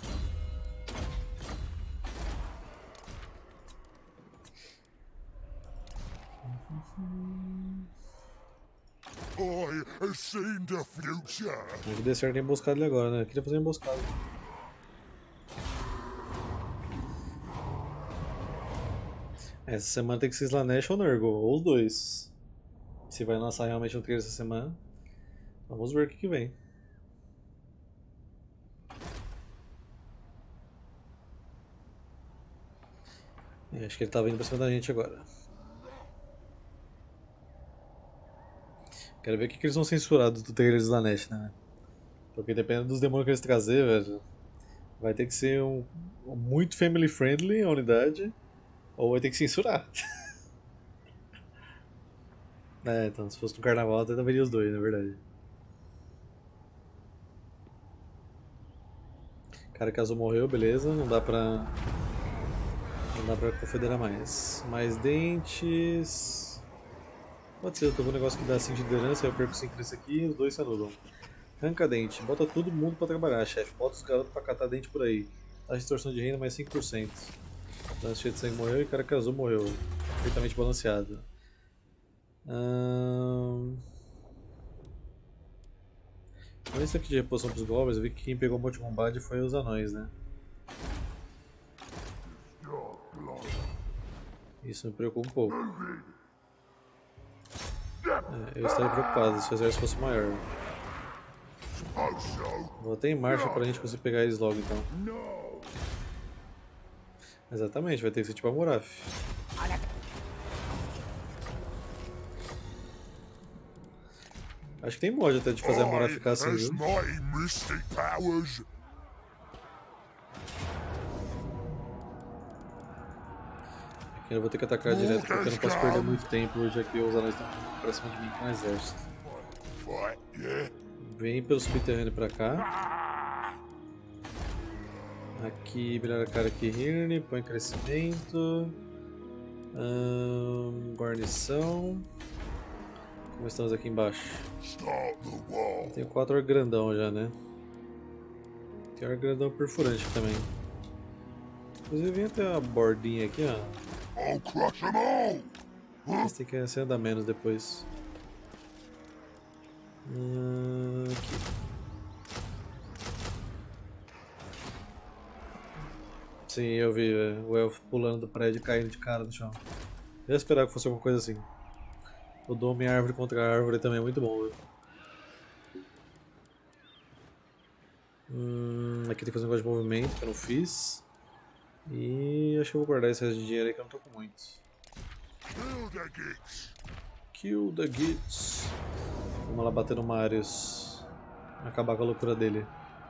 I have seen the future. Tem que descer a emboscada ali agora, né? Eu queria fazer uma emboscada. Essa semana tem que ser Slanesh ou Nurgle, ou os dois. Se vai lançar realmente um trailer essa semana. Vamos ver o que, que vem. É, acho que ele tá vindo pra cima da gente agora. Quero ver o que, que eles vão censurar do trailer de Slanesh, né? Porque dependendo dos demônios que eles trazer, velho, vai ter que ser um, um muito family friendly a unidade, ou vai ter que censurar. É, então se fosse no carnaval até veria os dois, na verdade. Cara que azul morreu, beleza, não dá pra. Não dá pra confederar mais. Mais dentes. Pode ser, eu tô com um negócio que dá cinco de liderança, eu perco cinco nesse aqui e os dois se anulam. Arranca dente, bota todo mundo pra trabalhar, chefe. Bota os garotos pra catar dente por aí. Taxa de distorção de renda mais cinco por cento. Lance cheio de sangue morreu e cara que azul morreu. Perfeitamente balanceado. Hum... Olha isso aqui de reposição pros goblins, eu vi que quem pegou um monte de combate foi os anões, né? Isso me preocupa um pouco. É, eu estaria preocupado se o exército fosse maior. Vou até em marcha pra gente conseguir pegar eles logo então. Exatamente, vai ter que ser tipo a Muraf. Acho que tem mod até de fazer a Muraf ficar assim, viu? Aqui eu vou ter que atacar direto porque eu não posso perder muito tempo, já que os anões estão pra cima de mim com o exército. Vem pelo subterrâneo pra cá. Aqui, melhora a cara aqui, Hirne, põe crescimento. Hum, guarnição. Como estamos aqui embaixo? Tem quatro ar grandão já, né? Tem ar grandão perfurante também. Inclusive vem até a bordinha aqui, ó. Mas tem que você andar menos depois. Hum, aqui. Sim, eu vi véio, o elfo pulando do prédio e caindo de cara no chão. Eu ia esperar que fosse alguma coisa assim. O dome árvore contra a árvore também é muito bom, véio. Hum, aqui tem que fazer um negócio de movimento que eu não fiz. E acho que eu vou guardar esse resto de dinheiro aí que eu não tô com muito. Kill the Gits. Vamos lá bater no Marius. Acabar com a loucura dele.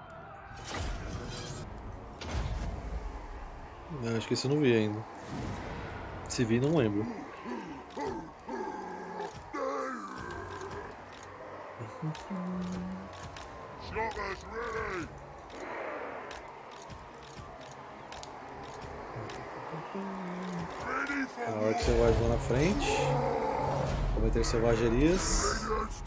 Não, acho que isso eu não vi ainda. Se vi, não lembro. A Orc Selvagem lá na frente. Cometer selvagerias.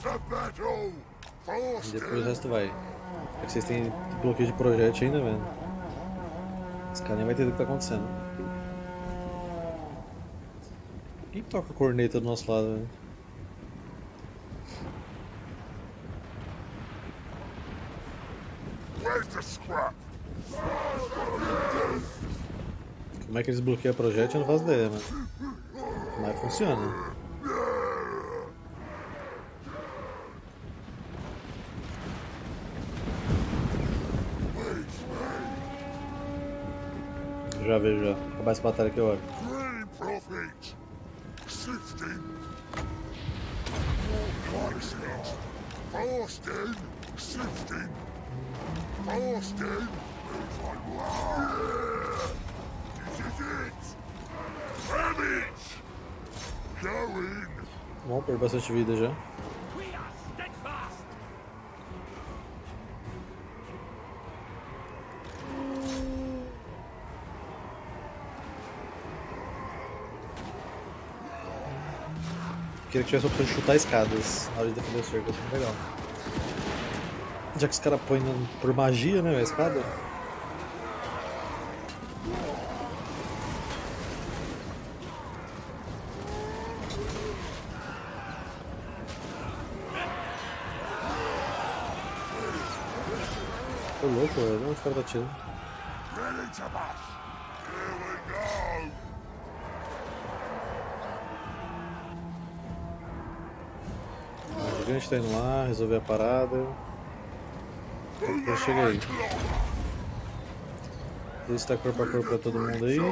E depois o resto vai. É que vocês têm bloqueio de projétil ainda, velho. Esse cara nem vai entender o que tá acontecendo. Quem toca a corneta do nosso lado, velho? Como é que eles bloqueiam projétil? Eu não faço ideia, mano. Mas funciona. Já vejo, já. Acabar essa batalha aqui agora. Vamos perder bastante vida já. Queria que tivesse a opção de chutar escadas na hora de defender o cerco, isso é legal. Já que os caras põem por magia, né, a escada. Tô louco, velho, onde os caras tá atirando? gigante tá indo lá, resolver a parada. Já chega aí. Vê se tá corpo a corpo pra todo mundo aí.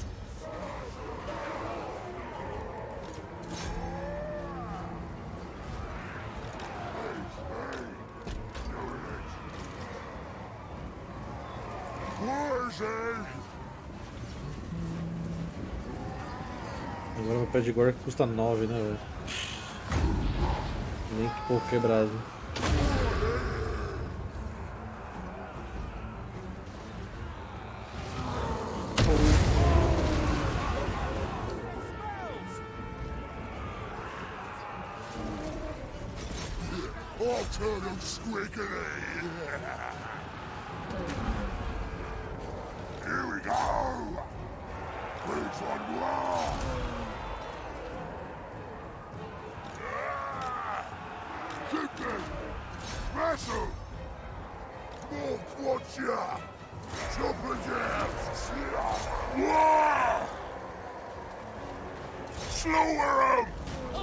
Agora meu pé de Gork custa nove, né, velho? Nem que pouco quebrado. I'll turn them squiggly. Here we go. Boots on war. Keep them. Smash them. More quads ya. Chopper jams. War. Slower them.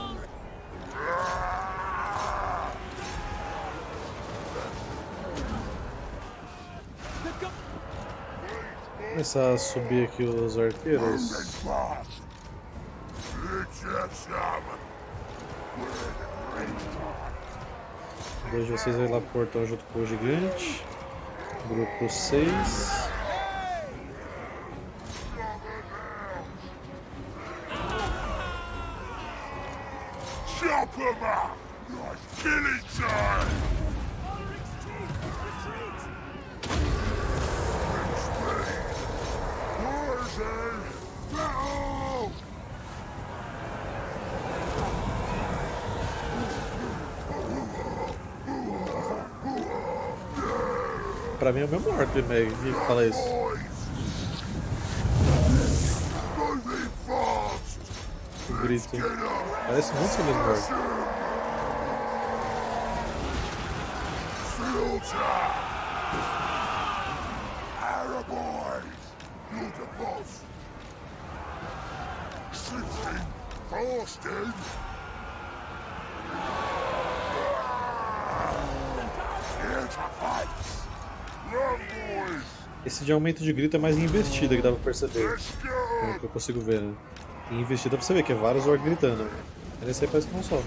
Começar a subir aqui os arqueiros. Dois de vocês vai lá pro portão junto com o gigante. Grupo seis. Chop him up! Like killing time! Pra mim é o mesmo orc, Meg, que fala isso. O grito. Parece muito o mesmo orc. Esse de aumento de grito é mais em investida, que dá pra perceber. Pelo que eu consigo ver, né? Em investida dá pra você ver que é vários orcs gritando. Esse aí parece que não só.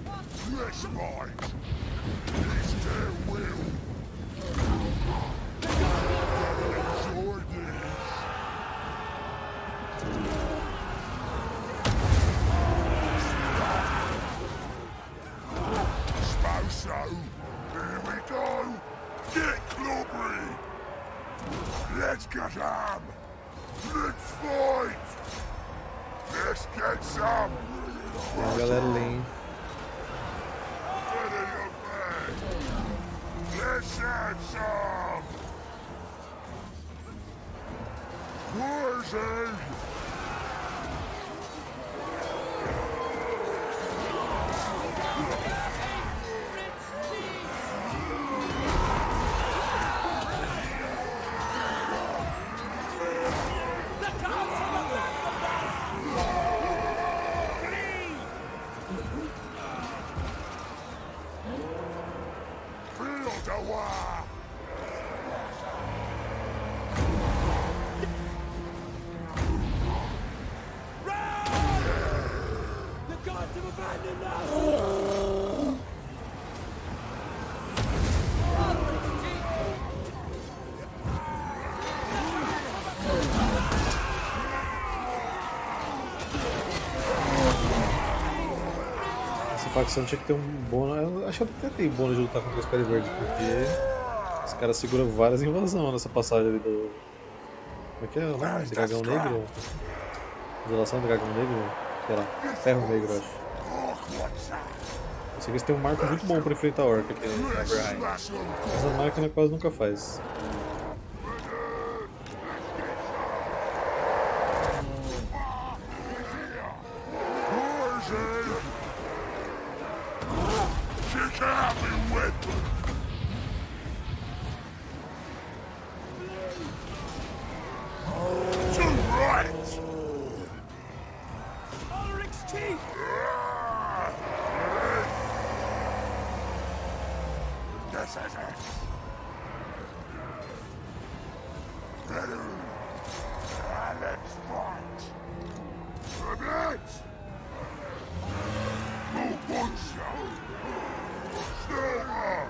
Let's get some! Let's fight! Let's get some! Tem uma galera ali, hein? Let's have some! Where's he? Essa facção tinha que ter um bônus. Eu acho que até tem bônus de lutar contra os pele verdes, porque os caras seguram várias invasões nessa passagem ali do. Como é que é o nome? Dragão Negro? Isolação do Dragão Negro? Sei lá, Ferro Negro, acho. Eu sei que eles têm um marco muito bom pra enfrentar a Orc aqui no Neverheim. Mas a máquina quase nunca faz. This is it. Ready. Now let's fight. A bit. No bunch. Silver.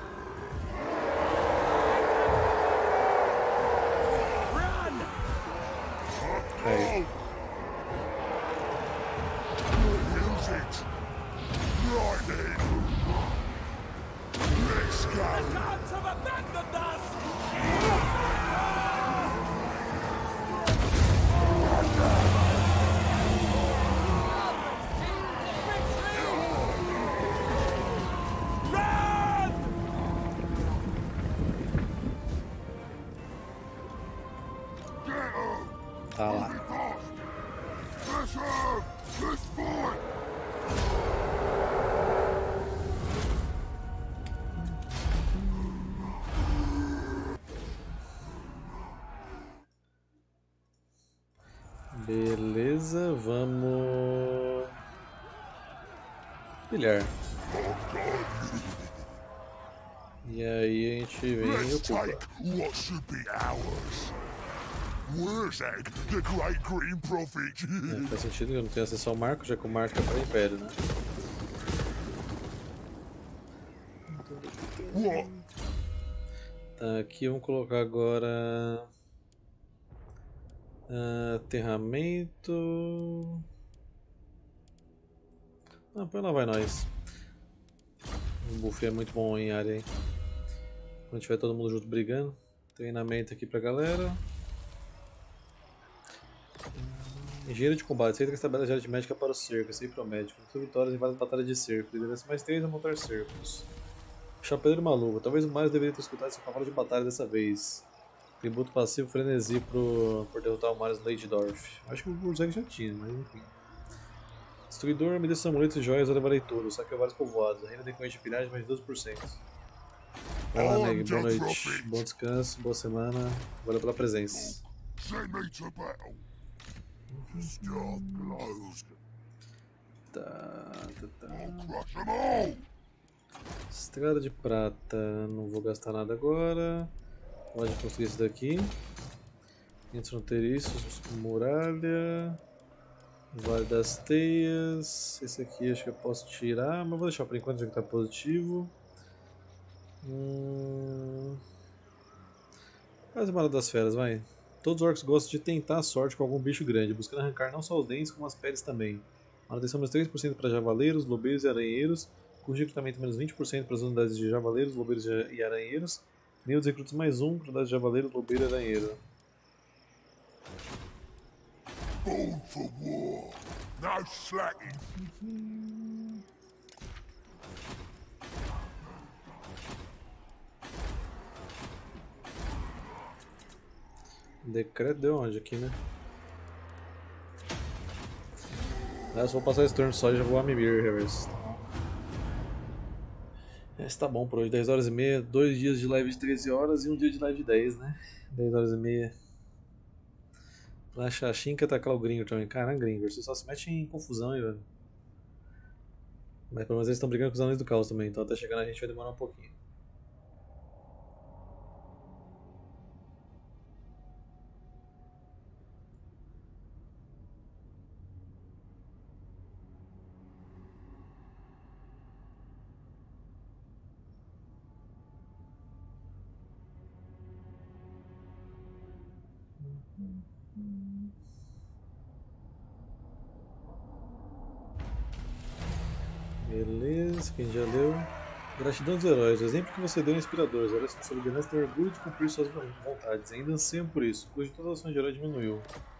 Run! Aí. Use it. Right in. Let's go. Gods have abandoned us! Tá lá. Let's have. Let's fight. Beleza, vamos pilhar. E aí a gente vem e Let's ocupa. take what should be ours. Where's Egg, the great green prophet? É, faz sentido que eu não tenho acesso ao marco, já que o marco é para o Império, né? What? Tá, aqui vamos colocar agora ah, aterramento. Ah, põe lá vai nós. O buff é muito bom em área, hein? Quando tiver todo mundo junto brigando. Treinamento aqui pra galera. Engenheiro de combate, aceita que estabelece a aritmética para o cerco, é sempre o médico. Sua vitórias em várias batalhas de cerco, liderança mais três a montar cercos. Chapeleiro maluco, talvez o mais deveria ter escutado seu cavalo de batalha dessa vez. Tributo passivo frenesi pro, por derrotar o Marius Leitdorf. Acho que o Burzek já tinha, mas enfim. Destruidor, me dê seus amuletos e joias, eu levarei tudo. Saqueou vários povoados. Reina decorrente de pilhagem, mais doze por cento. Vai lá, Neg. Boa noite. Bom descanso, boa semana. Valeu pela presença. Send me to battle. Stop blows. Tá, tá, tá. I'll crush them all. Estrada de prata, não vou gastar nada agora. Pode construir esse daqui. Entre fronteiriços, muralha. Vale das Teias. Esse aqui acho que eu posso tirar, mas vou deixar por enquanto já que está positivo. Hum... Faz a Mara das Feras, vai. Todos os orcs gostam de tentar a sorte com algum bicho grande, buscando arrancar não só os dentes, como as peles também. Manutenção menos três por cento para javaleiros, lobeiros e aranheiros. Custo de recrutamento menos vinte por cento para as unidades de javaleiros, lobeiros e aranheiros. Nível dos recrutos mais um para unidades de javaleiros, lobeiro e aranheiro. Born for war. No slacking. Decreto deu onde aqui, né? Ah, só vou passar esse turno só e já vou a Mimir, Harris. Esse tá bom por hoje, dez horas e meia, dois dias de live de treze horas e um dia de live de dez, né? dez horas e meia. Pra Xaxinca atacar o Gringo também. Caramba, Gringo, você só se mete em confusão aí, velho. Mas pelo menos eles estão brigando com os anões do caos também, então até chegando a gente vai demorar um pouquinho. Beleza, quem já leu. Gratidão dos heróis. O exemplo que você deu é inspirador. Os heróis com sua liderança têm orgulho de cumprir suas vontades. Ainda anseiam por isso. O custo de todas as ações de herói diminuiu.